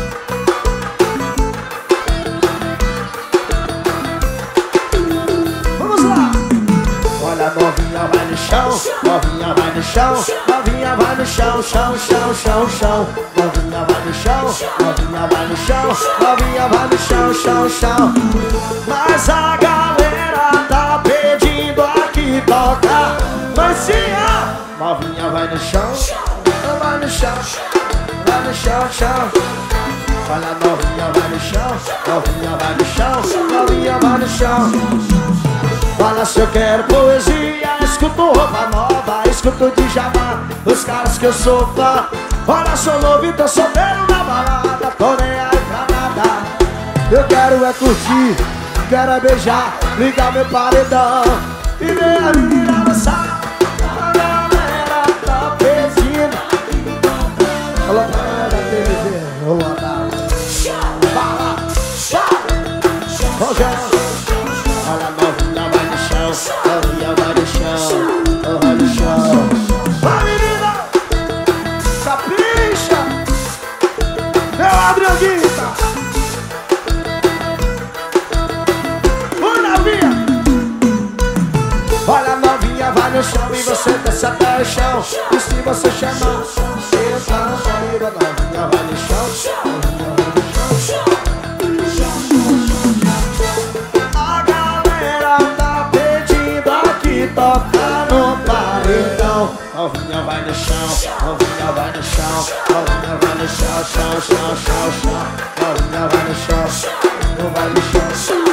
Vamos lá! Olha a novinha vai no chão. Novinha vai no chão. Novinha vai no chão, chão. Novinha vai no chão. Novinha vai no chão. Novinha vai no chão. Mas a galera tá pedindo aqui tocar. Mansinha, novinha vai no chão. Vai no chão. Vai no chão. Olha a novinha vai no chão. Novinha vai no chão. Novinha vai no chão. Fala se eu quero poesia. Escuto roupa nova, escuto Djamar, os caras que eu sou fã. Olha, sou novo e tô solteiro na balada, tô nem aí pra nada. Eu quero é curtir, quero é beijar, ligar meu paredão e ver a menina dançar. A galera tá pedindo. Fala pra ela da TV, vou andar. Fala, Rogério. Olha a novinha vai no chão, novinha vai no chão, vai no chão. Vai, menina, capricha, meu Adrianguita. Oi, novinha. Olha a novinha vai no chão e você desce até o chão. E se você chamar, eu falo comigo. A novinha vai no chão, novinha vai no chão. Toca no paredão. Novinha vai no chão, novinha vai no chão, novinha vai no chão, chão. Novinha vai no chão, não vai no chão.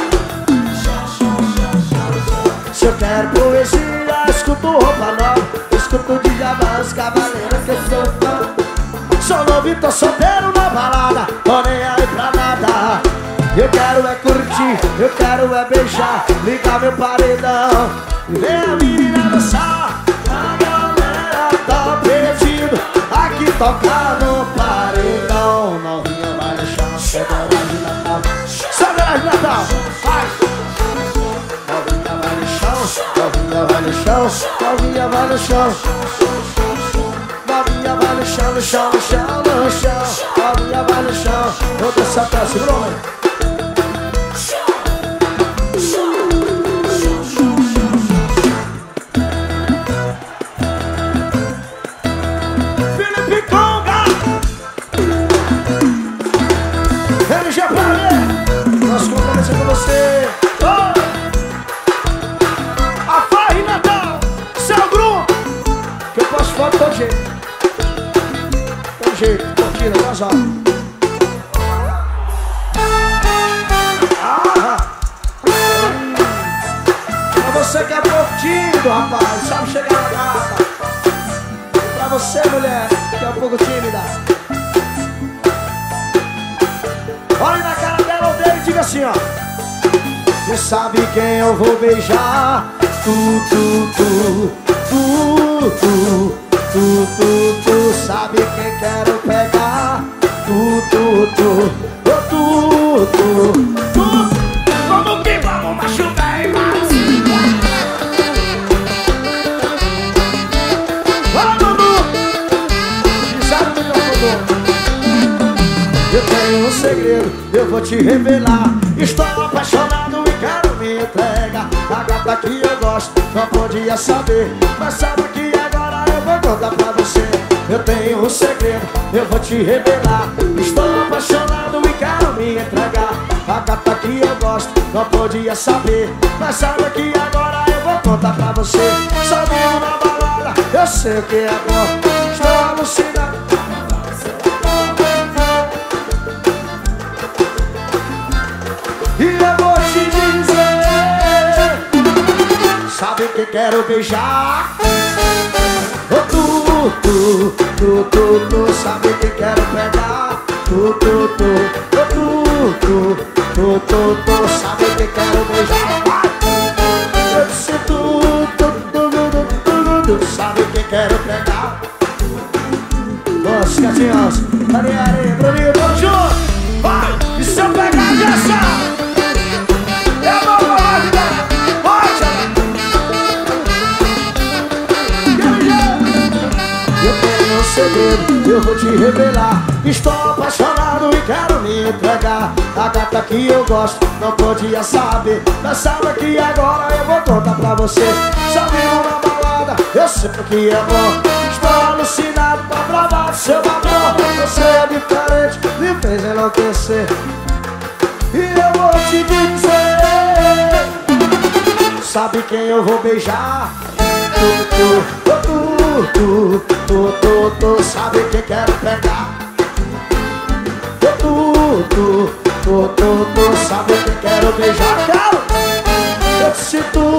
Se eu quero poesia, escuto roupa nova, escuto Djamar, os cavaleiros que eu sou fã. Sou novo e tô solteiro na balada, tô nem aí pra nada. Eu quero é curtir, eu quero é beijar, ligar meu paredão e ver a menina dançar. A galera tá pedindo aqui tocar no paredão. Novinha vai no chão, saudade de Natal. Saudade de Natal, vai! Novinha vai no chão, novinha vai no chão, novinha vai no chão. Novinha vai no chão, no chão, no chão, no chão. Novinha vai no chão, vou dançar pra segura, mãe. jeito, curtida, olha só. Pra você que é pouco tímido, rapaz, sabe chegar na gata. Pra você, mulher, que é um pouco tímida, olha na cara dela ou dele e diga assim, ó. Você sabe quem eu vou beijar? Tu sabe quem quero pegar? Vamos que vamos, macho bem, eu tenho um segredo, eu vou te revelar. Estou apaixonado e quero me entregar. A gata que eu gosto, não podia saber, mas sabe que agora eu vou contar pra você. Eu tenho um segredo, eu vou te revelar. Estou apaixonado e quero me entregar. A gata que eu gosto, não podia saber, mas sabe que agora eu vou contar pra você. Sozinho na balada, eu sei o que é bom. Estou alucinado. E eu vou te dizer, sabe que quero beijar? Tu sabe que quero pegar? Tu sabe que quero beijar? Eu disse tu sabe que quero pegar? Nossa, gatinhos, Ariane, Bruninho, tamo junto! Vai! E se eu pegar essa? Eu tenho um segredo, eu vou te revelar. Estou apaixonado e quero me entregar. A gata que eu gosto, não podia saber, mas sabe que agora eu vou contar pra você. Sozinho na balada, eu sei o que é bom. Estou alucinado pra provar do seu amor. Você é diferente, me fez enlouquecer. E eu vou te dizer, sabe quem eu vou beijar? Tu sabe que quero pegar? Tu sabe que quero beijar? Quero! Eu disse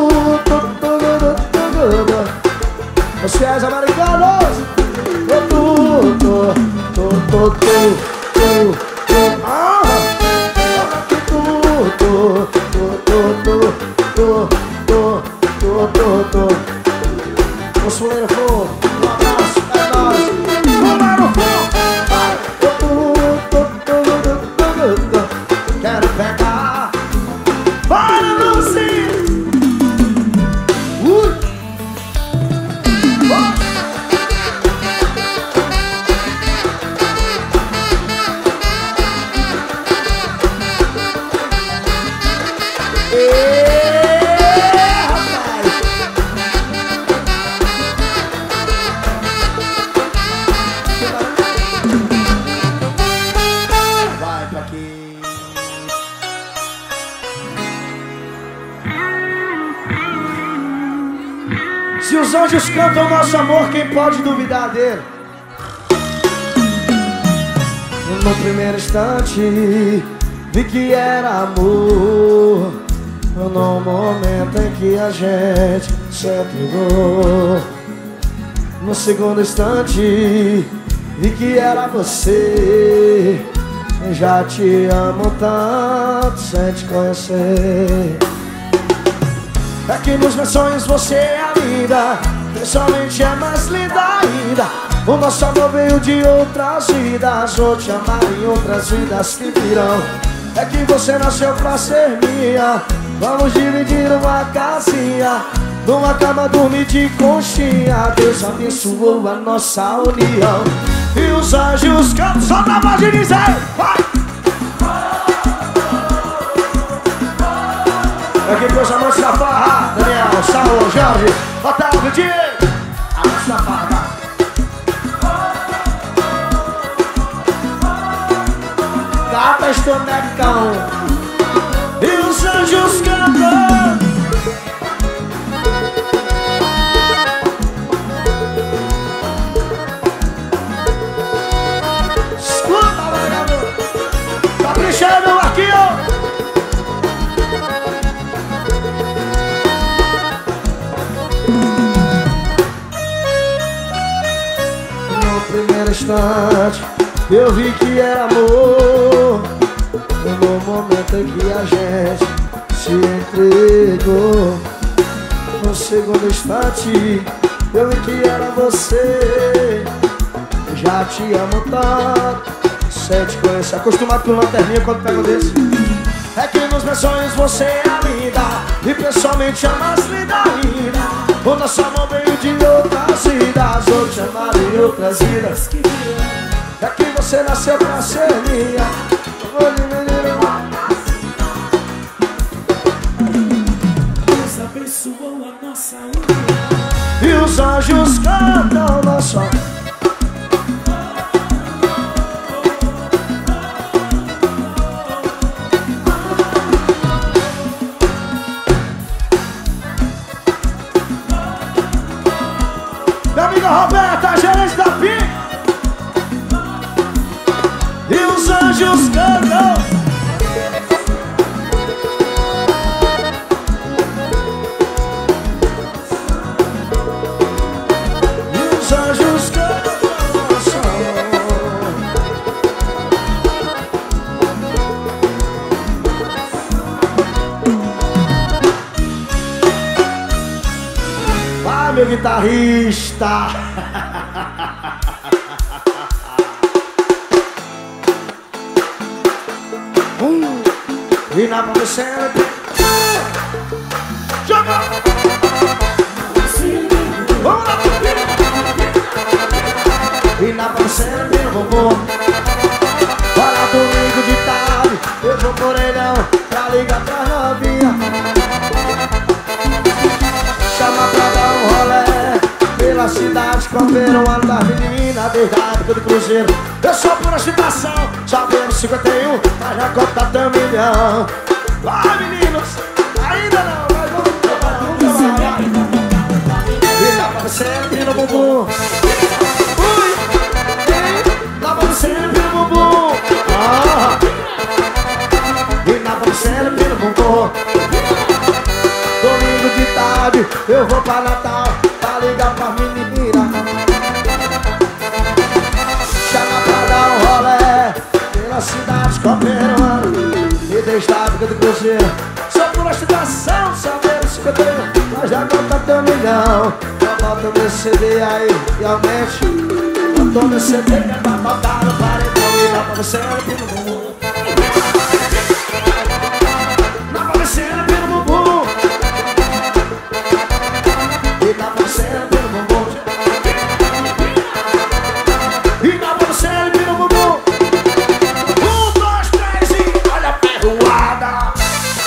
Você és americanos? Consuleiro Flor, um abraço, é nóis. Consuleiro Flor, quero pegar. Para, Lucy. Se os anjos cantam nosso amor, quem pode duvidar dele? No primeiro instante, vi que era amor. No momento em que a gente se entregou. No segundo instante, vi que era você. Já te amo tanto sem te conhecer. É que nos meus sonhos você é linda, pessoalmente é mais linda ainda. O nosso amor veio de outras vidas, vou te amar em outras vidas que virão. É que você nasceu pra ser minha, vamos dividir uma casinha, numa cama dormir de conchinha. Deus abençoou a nossa união. E os anjos cantam, solta a voz e diz aí, vai! Aqui pros amantes da farra, Daniel, Saulo, Jorge, Otávio, Diego, amantes da farra. Gata, estou negão. E os anjos cantam. primeiro instante eu vi que era amor. No momento em que a gente se entregou, no segundo instante eu vi que era você. Já te amo tanto, sem te conhecer. Acostumado com lanterninha quando pega desse. É que nos meus sonhos você é linda, e pessoalmente é mais linda ainda. O nosso amor veio de outras vidas, ou te amar em outras vidas. É que você nasceu pra ser minha. Deus abençoou a nossa união. E os anjos cantam nosso amor. Minha amiga Roberta, gerente da PIN. E os anjos cantam. E os anjos cantam nosso amor. Vai, meu guitarrista. E na mão sempre joga. Vamos lá. E na mão sempre no bumbum. Para domingo de tarde eu vou por orelhão pra ligar pra novinha. Chama pra dar um rolé pela cidade, comer um ano das meninas desde a época do cruzeiro. Eu sou por agitação, só vendo 51, mas na conta tem 1 milhão. Vai, meninos, ainda não, mas vamos trabalhar. E dá pra sempre no bumbum. Ui, dá pra sempre no bumbum. E dá pra sempre no bumbum. Domingo de tarde eu vou pra Natal pra ligar pra menina. Chama pra dar um rolé pela cidade, comer um ano e desde a época do cruzeiro. Só por ostentação, só mesmo 51, mas já conta teu 1 milhão. Só bota meu CD aí e aumente. Botou meu CD que é pra botar no paredão. E dá pra você aqui no bumbum. Dá pra você aqui no bumbum. E dá pra você aqui no bumbum. E dá pra você aqui no bumbum. 1, 2, 3 e olha a perruada.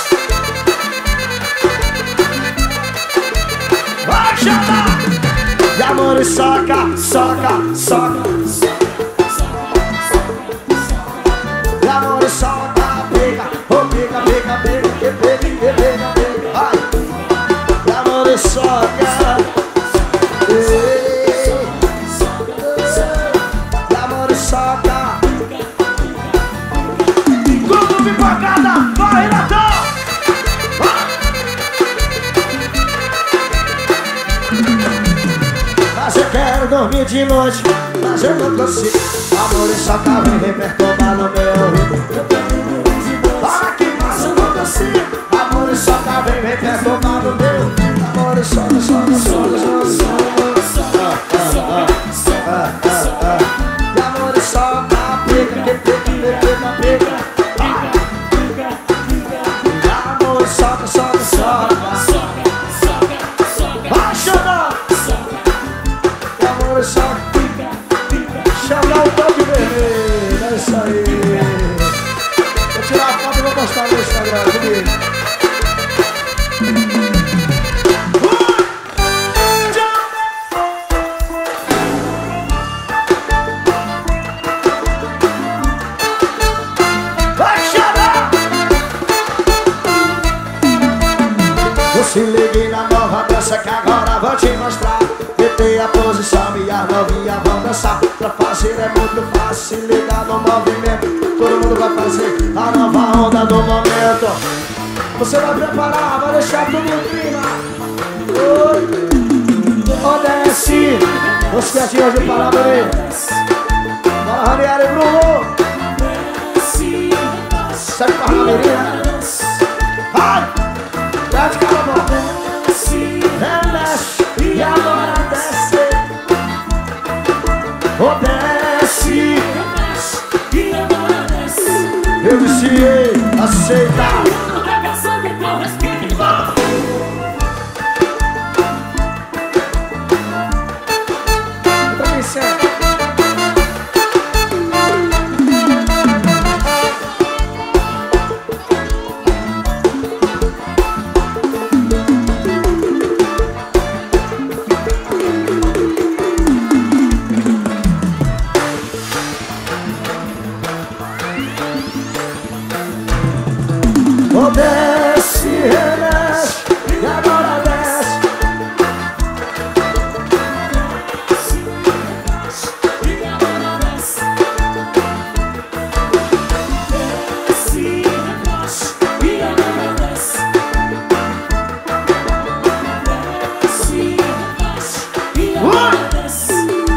Vai chamar. E amor e soca, soca, soca. E amor e soca, pega, oh pega, pega, pega, pega, pega, pega, pega. Vai. E amor e soca. E amor e soca. Tudo pipocada, vai, Renatão. Mas eu quero dormir de noite, mas eu não consigo. Amor e soca vem perturbar no meu ouvido. Fala que mas eu não consigo. Amor e soca vem perturbar no meu. Amor e soca, soca, soca, soca. E amor e soca, pega, pega, pega, pega. E amor e soca, soca, soca. Vai chamar. E amor e soca. Chama o toque vermelho. É isso aí. Vou tirar a foto e vou postar no Instagram comigo. Se ligue na nova dança que agora vou te mostrar. Metei a posição e as novinhas vão dançar. Pra fazer é muito fácil, se ligar no movimento. Todo mundo vai fazer a nova onda do momento. Você vai preparar, vai deixar tudo no clima. Oi, desce. Os quietinhos de parabéns. Oh, desce. E agora desce. Eu viciei, aceita. Tá passando, então respira e vai. Pra mim, sério. Oh, desce, remexe, e agora desce. E agora desce. Desce, relaxa. E agora desce. Desce, relaxa. E agora desce.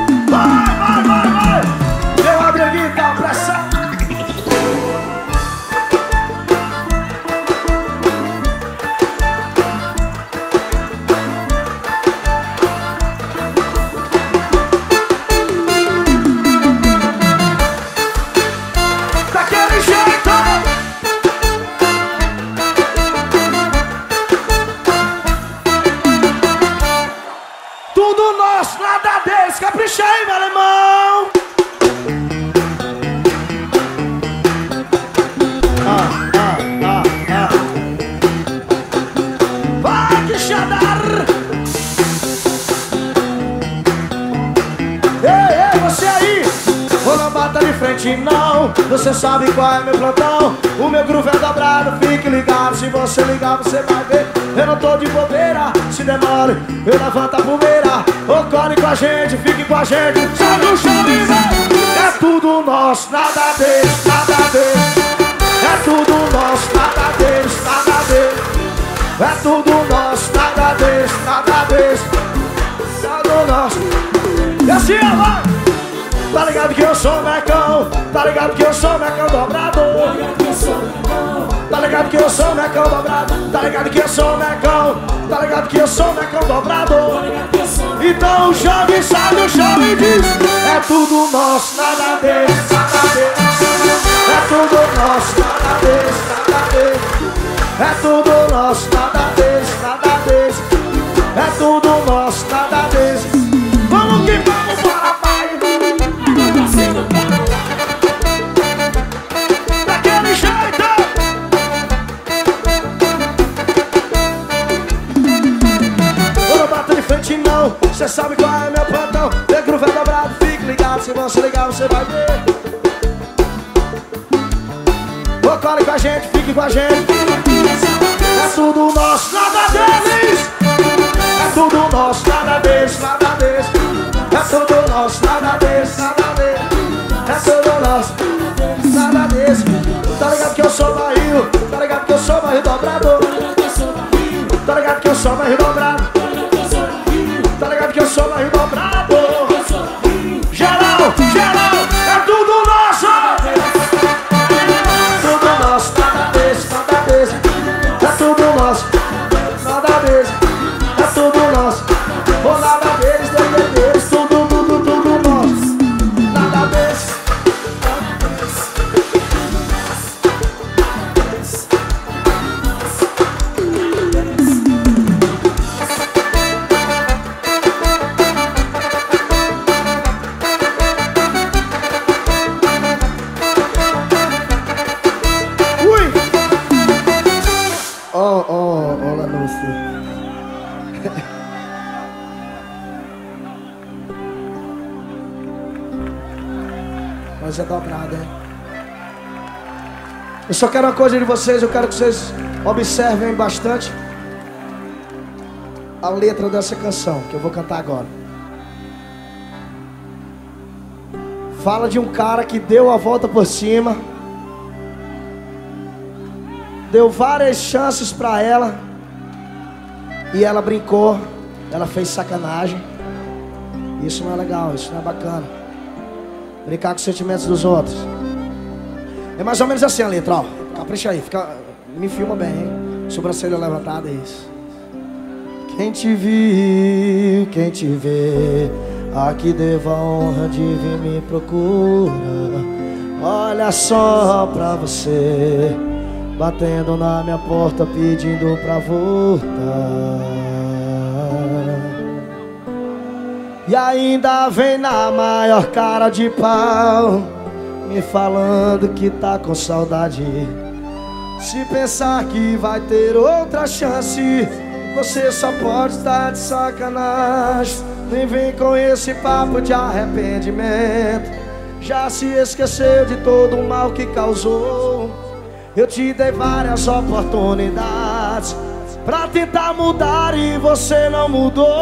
Vai. Eu abro aqui, tá pressão. Daquele jeito. Tudo nosso, nada deles. Capricha aí, meu alemão. Vai que xadar. Ei, você aí. Vou não bata de frente não. Você sabe qual é meu plantão. O meu groove é dobrado, fique ligado. Se você ligar você vai ver. Eu não tô de bobeira. Se demore, eu levanto a poeira. Ô, corre com a gente, fique com a gente. Sai do chão e vem. É tudo nosso, nada deles, nada deles. É tudo nosso, nada deles, nada deles. É tudo nosso, nada deles, nada deles. Tudo nosso. E assim, ó, vai. Tá ligado que eu sou mecão. Tá ligado que eu sou mecão dobrador. Tá ligado que eu sou mecão dobrado. Tá ligado que eu sou mecão. Tá ligado que eu sou mecão dobrador. Então joga e sai do chão e diz: é tudo nosso, nada deles, nada deles. É tudo nosso, nada deles, nada deles. É tudo nosso, nada deles, nada deles. É tudo nosso, nada deles. Vamos que vamos para a daquele jeito. Eu não bato de frente não. Cê sabe qual é meu plantão. Meu groove é dobrado, fique ligado. Se você ligar você vai ver. Ô, corre com a gente, fique com a gente. É tudo nosso, nada deles. É tudo nosso, nada deles, nada deles. É tudo nosso, nada deles, nada deles. É tudo nosso, nada deles. Tá ligado que eu sou barril. Tá ligado que eu sou barril dobrador. Tá ligado que eu sou barril dobrado. Tá ligado que eu sou barril dobrado. Geral, geral, é tudo nosso. Tudo nosso, nada deles, nada deles. É tudo nosso, nada deles. É tudo nosso, ou nada deles, deles, tudo, tudo, tudo nosso. Nada deles. Ui! Oh, Lanúcio. Mas é dobrado, hein? Eu só quero uma coisa de vocês. Eu quero que vocês observem bastante a letra dessa canção que eu vou cantar agora. Fala de um cara que deu a volta por cima, deu várias chances pra ela e ela brincou, ela fez sacanagem. Isso não é legal, isso não é bacana. Brincar com os sentimentos dos outros. É mais ou menos assim a letra, ó. Capricha aí, me filma bem, hein? Sobrancelha levantada, isso. Quem te viu, quem te vê, a que devo a honra de vir me procura. Olha só pra você, batendo na minha porta pedindo pra voltar. E ainda vem na maior cara de pau, me falando que tá com saudade. Se pensar que vai ter outra chance, você só pode estar de sacanagem. Nem vem com esse papo de arrependimento. Já se esqueceu de todo o mal que causou. Eu te dei várias oportunidades pra tentar mudar e você não mudou.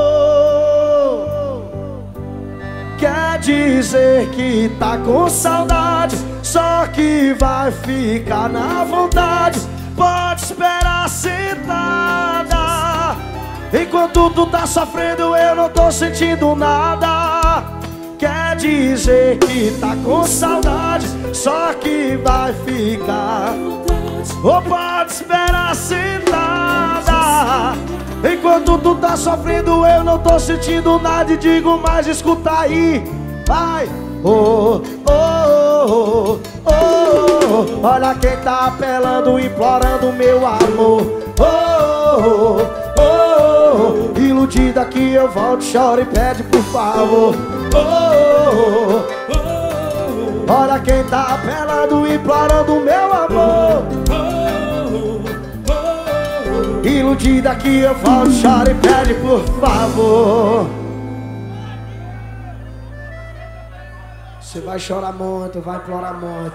Quer dizer que tá com saudade, só que vai ficar na vontade. Pode esperar sentada, enquanto tu tá sofrendo eu não tô sentindo nada. Quer dizer que tá com saudade, só que vai ficar. Ou pode esperar sentada, enquanto tu tá sofrendo eu não tô sentindo nada. E digo mais, escuta aí, vai. Oh, oh, oh, oh, oh. Olha quem tá apelando, implorando meu amor. Oh, oh, oh, oh. Iludida que eu volto, chora e pede por favor. Oh, oh, oh, oh. Olha quem tá apelando, implorando meu amor. Iludida que eu volto, chora e pede por favor. Você vai chorar muito, vai implorar muito.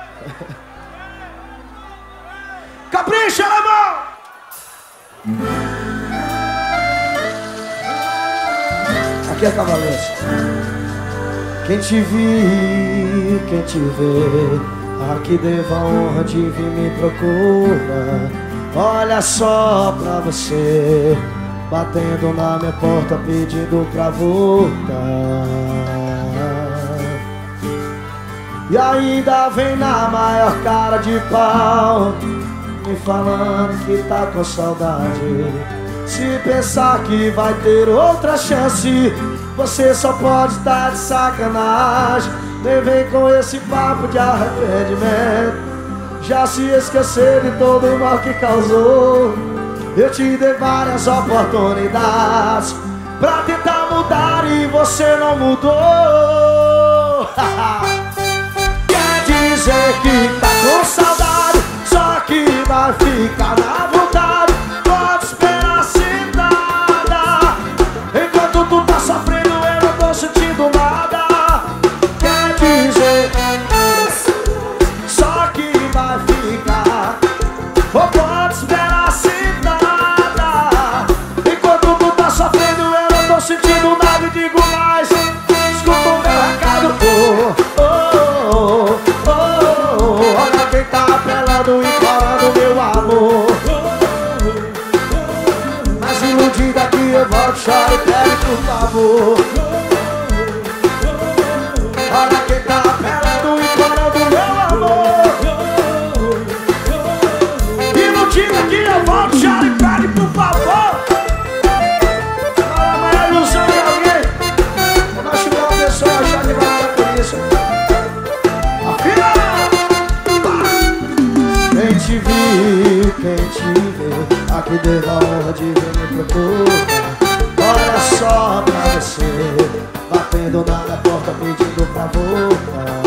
Capricha, amor! Aqui é Cavalense. Quem te viu, quem te vê, aqui devo a honra de vir me procura. Olha só pra você, batendo na minha porta pedindo pra voltar. E ainda vem na maior cara de pau, me falando que tá com saudade. Se pensar que vai ter outra chance, você só pode estar de sacanagem. Nem vem com esse papo de arrependimento. Já se esqueceu de todo o mal que causou. Eu te dei várias oportunidades pra tentar mudar e você não mudou. Quer dizer que tá com saudade, só que vai ficar na vontade. Pode esperar sentada, enquanto tu tá sofrendo eu não tô sentindo nada. Quer dizer só que vai ficar. Ou pode esperar sentada, enquanto tu tá sofrendo eu não tô sentindo nada. E digo mais, escuta o meu recado. Oh, oh, oh, oh, oh. Olha quem tá apelando e falando meu amor. Mas iludida que eu volto, chora e pede por favor. Olha quem tá apelando e falando meu amor. Iludida que eu volto, chora e pede por favor. Fala a ilusão de alguém. Quando nós tiver uma pessoa achar que vai dar por isso. Quem te viu, quem te vê, aqui devo a honra de vir me procurar. Olha só pra você, batendo na minha porta pedindo pra voltar.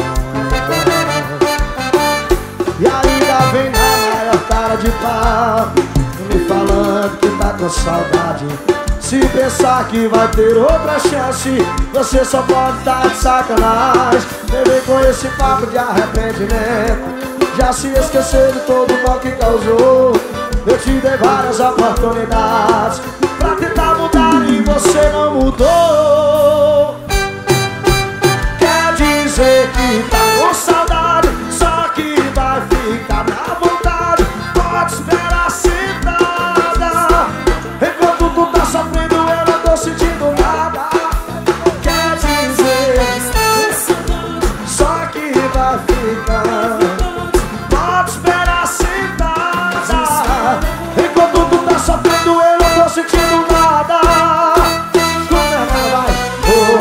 E ainda vem na maior cara de pau, me falando que tá com saudade. Se pensar que vai ter outra chance, você só pode estar de sacanagem. Nem vem com esse papo de arrependimento. Já se esqueceu de todo o mal que causou. Eu te dei várias oportunidades pra tentar mudar e você não mudou. Quer dizer que tá com saudade, só que vai ficar na vontade. Pode esperar sentada, enquanto tu tá sofrendo eu não tô sentindo nada. Quer dizer só que vai ficar. Pode esperar sentada, enquanto tu tá sofrendo eu não tô sentindo nada. Como é que vai? Oh,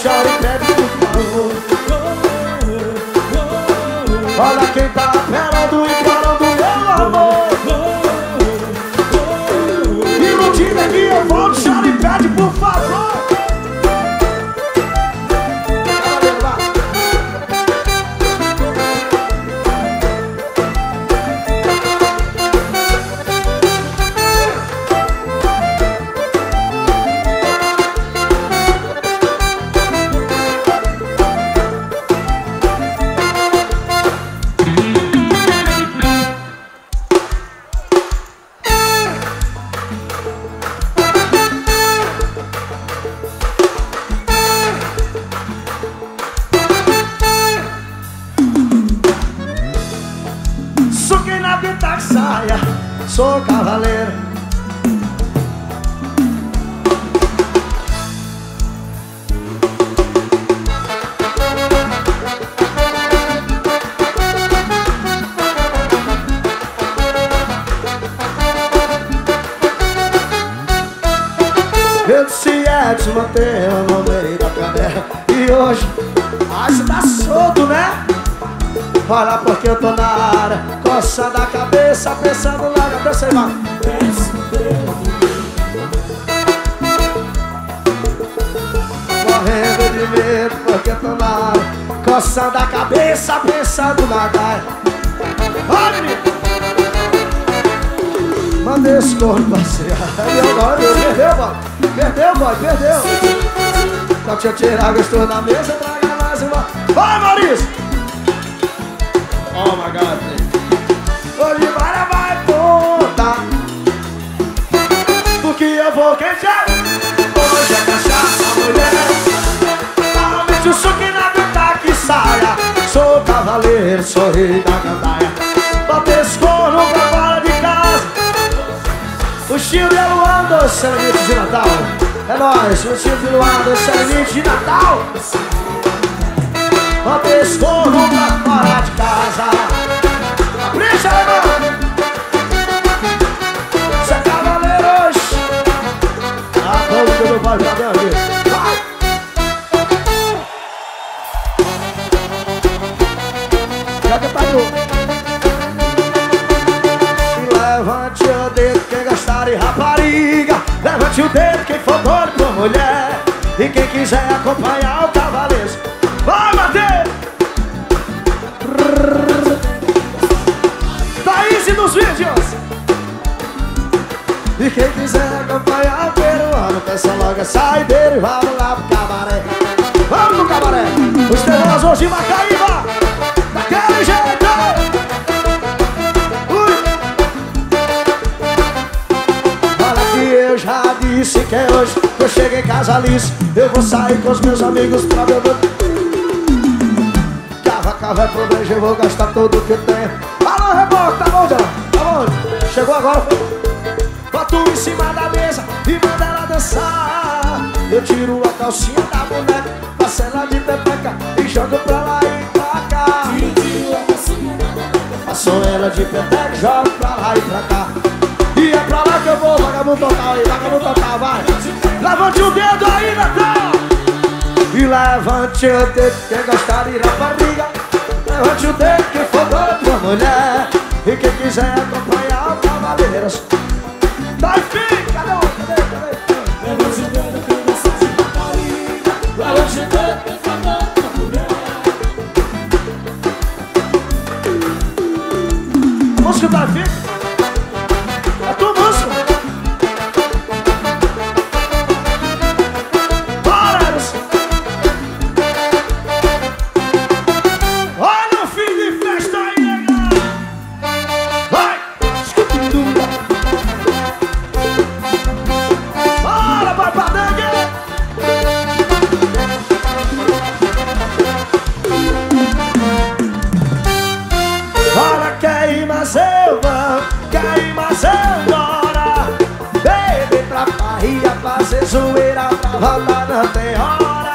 chora e pede por favor. Olha quem tá apelando e falando meu amor. Iludida que eu volto, chora e pede por favor. Suquei na pinta que saia, sou cavaleiro. Eu disse é desmanter no meio da cadeia. E hoje, você tá solto, né? Olha porque eu tô na área, coçando a cabeça, pensando lá na dança e vai. Morrendo de medo porque eu tô na área, coçando a cabeça, pensando na gaia. Olha, menino! Mandei esse corno passear. Perdeu, boy. Perdeu, boy, perdeu. Então deixa eu tirar gostou da mesa, traga mais uma. Vai, Maurício! Oh my God, hoje vai contar, porque eu vou queixar. Hoje é cachaça, mulher. Realmente o suque na venta que saia. Sou cavaleiro, sou rei da gandaia. Bota esse corno pra fora de casa. O Chico de Luanda, serenite de Natal. É nóis, o Chico de Luanda, serenite de Natal. Bota esse corno pra fora de casa. Capricha, irmão. Você é cavaleiro hoje. A boca do meu pai tá dando aqui. Vai! Já que pariu. E levante o dedo quem gostar de rapariga. Levante o dedo quem for doido por mulher. E quem quiser acompanhar o cavaleiro. Vai, Matheus! Thaís dos vídeos! E quem quiser acompanhar o peruano, pensa logo a saideira e vamos lá pro cabaré. Vamos no cabaré! Os teimosos de Macaíba! Daquele jeito! Ui! Olha que eu já disse que hoje eu chego em casa liso. Eu vou sair com os meus amigos pra beber. Cava é pro beijo, eu vou gastar tudo que tenho. Alô, rebote, tá bom, Jana? Tá bom? Chegou agora, foi? Boto em cima da mesa e manda ela dançar. Eu tiro a calcinha da boneca, passo ela de pepeca e jogo pra lá e pra cá. Passo ela de pepeca e jogo pra lá e pra cá. E é pra lá que eu vou, vagabundo total aí, vagabundo total, vai. Levante o dedo aí, Natal. E levante o dedo quem gostar de rapariga. Levante o dedo quem for doido pra mulher. E quem quiser acompanhar o Cavaleiros. Tá enfim, cadê o? Cadê? Levante o dedo quem gosta de rapariga. Levante o dedo quem for doido pra mulher. A música tá enfim? É tua música. Fazer zoeira pra voltar não tem hora.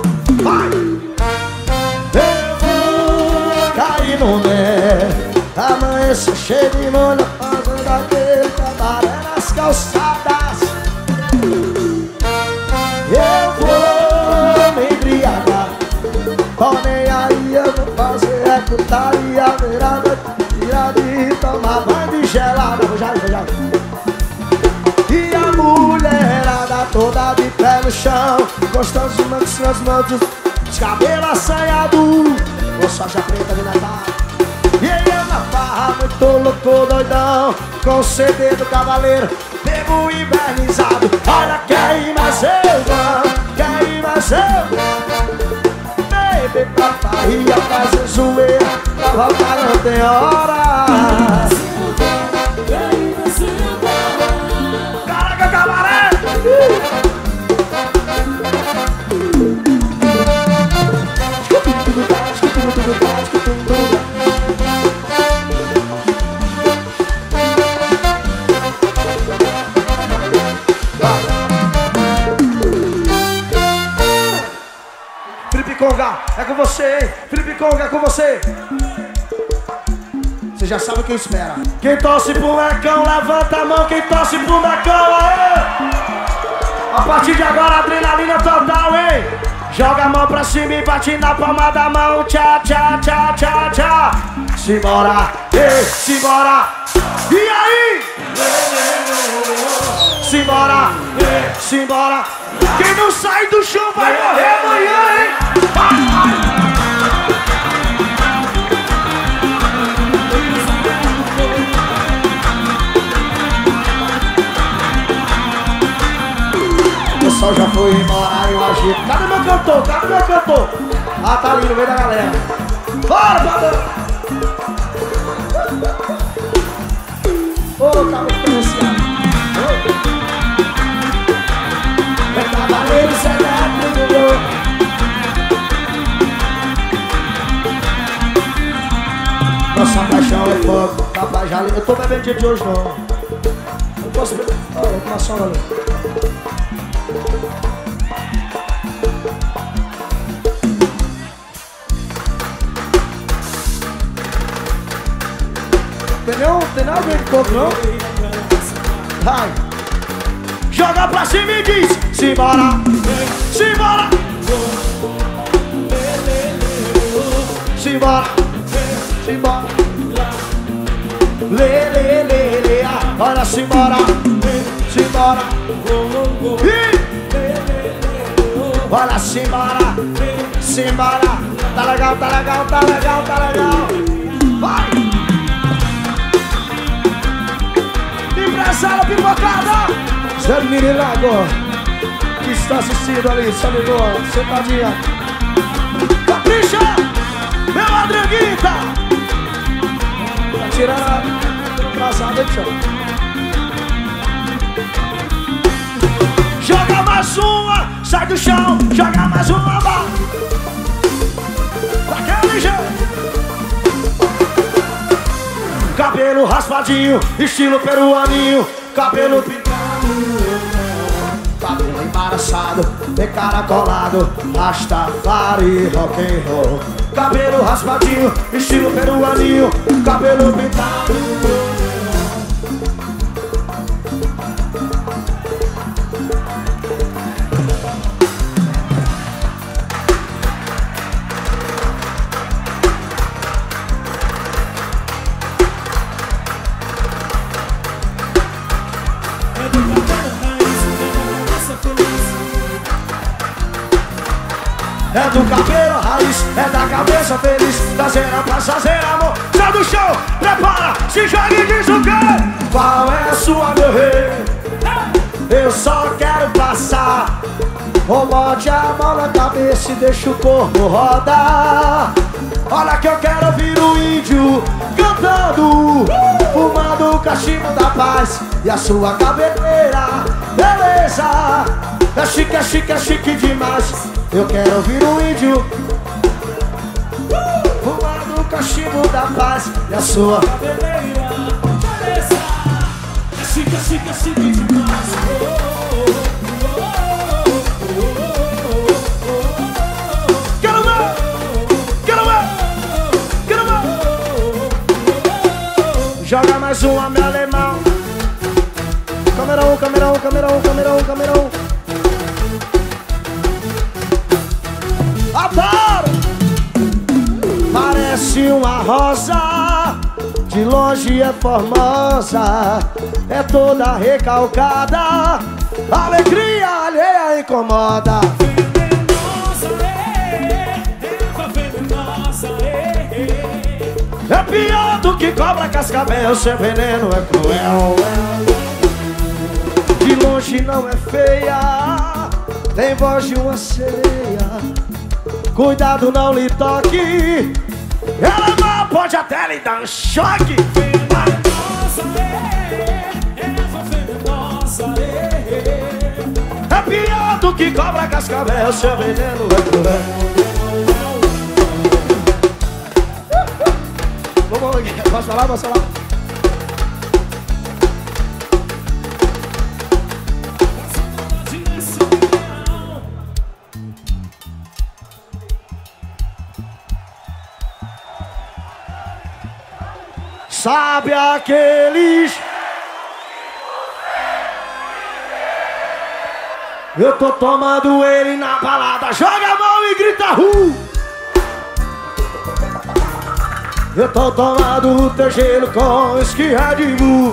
Vai! Eu vou cair no mé. A cabeça cheia de molho, fazendo aquele cabaré nas calçadas. Eu vou me embriagar, tô nem aí, eu vou fazer é putaria, virada, tira de tomar banho de gelada. Vou já. E a mulherada toda de pé no chão, gostando de mantos, os cabelos assanhados, o soja preta de Natal. E eu na farra, muito louco, doidão, com o CD do Cavaleiro, bebo invernizado. Olha, quer ir mais eu não, quer ir mais eu não. Beber pra Bahia, fazer zoeira, pra voltar não tem hora. Caraca, Cabaré! Felipe Conga, é com você, hein? Felipe Conga, é com você. Você já sabe o que espera. Quem torce pro Mecão, levanta a mão. Quem torce pro Mecão, aê! A partir de agora, adrenalina total, hein? Joga a mão pra cima e bate na palma da mão. Tchá, tchá, tchá, tchá, tchá. Simbora, simbora. E aí? Simbora, simbora. Quem não sai do chão vai morrer amanhã, hein? O pessoal já foi embora, eu agito. Cadê meu cantor? Cadê meu cantor? Ah, tá ali no meio da galera. Bora, padrão! Ô, tá muito diferenciado. É cavaleiro, cê é tudo. Nossa paixão é fogo, papai já. Eu tô bebendo dia de hoje não. Não posso beber. Olha, vou tomar só ali. Tem nada a ver com coco, não? Vai. Joga pra cima e diz: simbora, simbora, simbora, simbora. Lê, lê, lê, lê. Olha, simbora, simbora. Olha, simbora, simbora. Tá legal, tá legal, tá legal, tá legal. Vai. Sala pipocada, Zé Mirilago, que está assistindo ali, saludou, sentadinha. Capricha, meu Adrianguita. Tá tirando a traçada aí, chão. Joga mais uma, sai do chão, joga mais uma, daquele jeito. Cabelo raspadinho, estilo peruaninho, cabelo pintado, cabelo embaraçado, encaracolado, Rastafari rock and roll. Cabelo raspadinho, estilo peruaninho, cabelo pintado. É do cabelo raiz, é da cabeça feliz, traseira pra fazer amor. Sai do chão, prepara, se joga e diz o quê? Qual é a sua, meu rei? Eu só quero passar. Ou bote a mão na cabeça e deixa o corpo rodar. Olha que eu quero ouvir o índio cantando, fumando o cachimbo da paz e a sua cabeleira, beleza. É chique demais. Eu quero ouvir o índio fumando o cachimbo da paz e a sua cabeleira, beleza. É chique demais. Quero ver, quero ver, quero ver. mais um homem alemão. Câmera 1, câmera 1, câmera 1, câmera 1, câmera 1. Adoro! Parece uma rosa, de longe é formosa, é toda recalcada, alegria alheia incomoda. É pior do que cobra cascavel, seu veneno é cruel. De longe não é feia, tem voz de uma sereia. Cuidado, não lhe toque, ela mal pode até lhe dar um choque. É pior do que cobra cascavel, seu veneno é cruel. Posso falar? Posso falar? Sabe aqueles... Eu tô tomando ele na balada, joga a mão e grita Eu tô tomando o teu gelo com whisky Red Bull.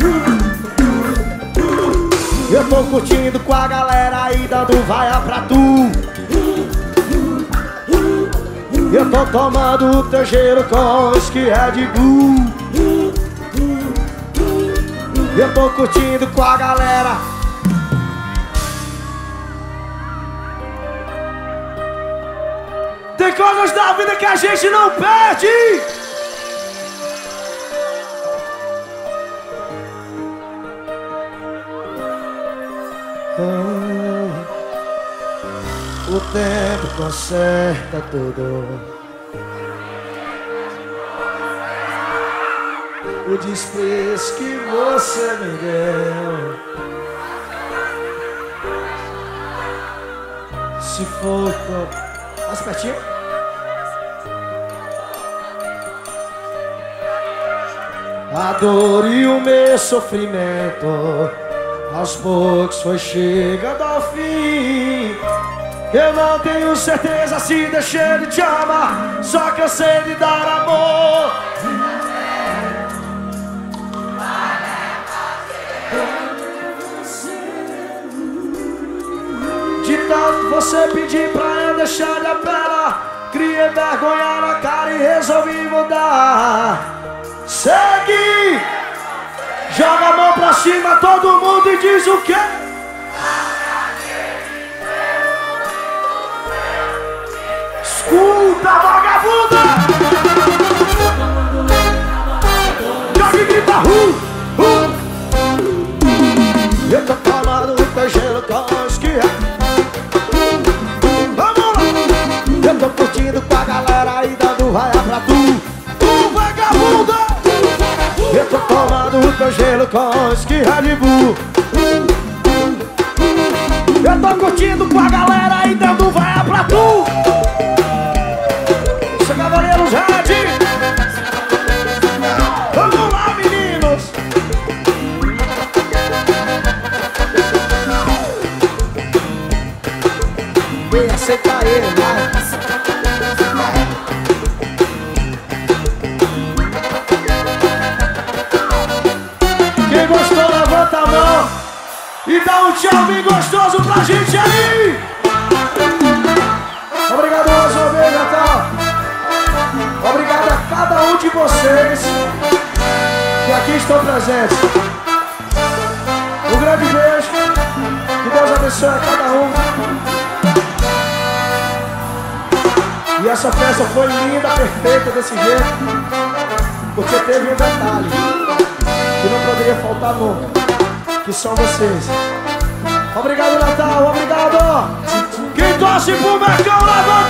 Eu tô curtindo com a galera aí dando vaia pra tu. Eu tô tomando o teu gelo com whisky Red Bull. Eu tô curtindo com a galera. Tem coisas da vida que a gente não perde. O tempo conserta tudo. O desprezo que você me deu. Se for mais pertinho. A dor e o meu sofrimento aos poucos foi chegando ao fim. Eu não tenho certeza se deixei de te amar, só que eu sei de dar amor. De tanto você pedir pra eu deixar de apelar, criei vergonha na cara e resolvi mudar. Segue! Joga a mão pra cima todo mundo e diz o quê? Escuta, vagabunda! Joga e grita Eu tô tomando o teu gelo com whisky. Vamos lá! Eu tô curtindo com a galera aí dando raia pra tu, vagabunda! Eu tô tomando o teu gelo com whisky Red Bull. Eu tô curtindo com a galera aí dando vaia pra tu. Seu Cavaleiros Red. Vamos lá, meninos. Vem aceitar ele, vai. Quem gostou, levanta a mão e dá um tchau bem gostoso pra gente aí. Obrigado mais uma vez, Natal. Obrigado a cada um de vocês que aqui estão presentes. Um grande beijo. Que Deus abençoe a cada um. E essa festa foi linda, perfeita desse jeito, porque teve um detalhe que não poderia faltar nunca, que são vocês. Obrigado, Natal, obrigado. Quem torce pro Mercão, levanta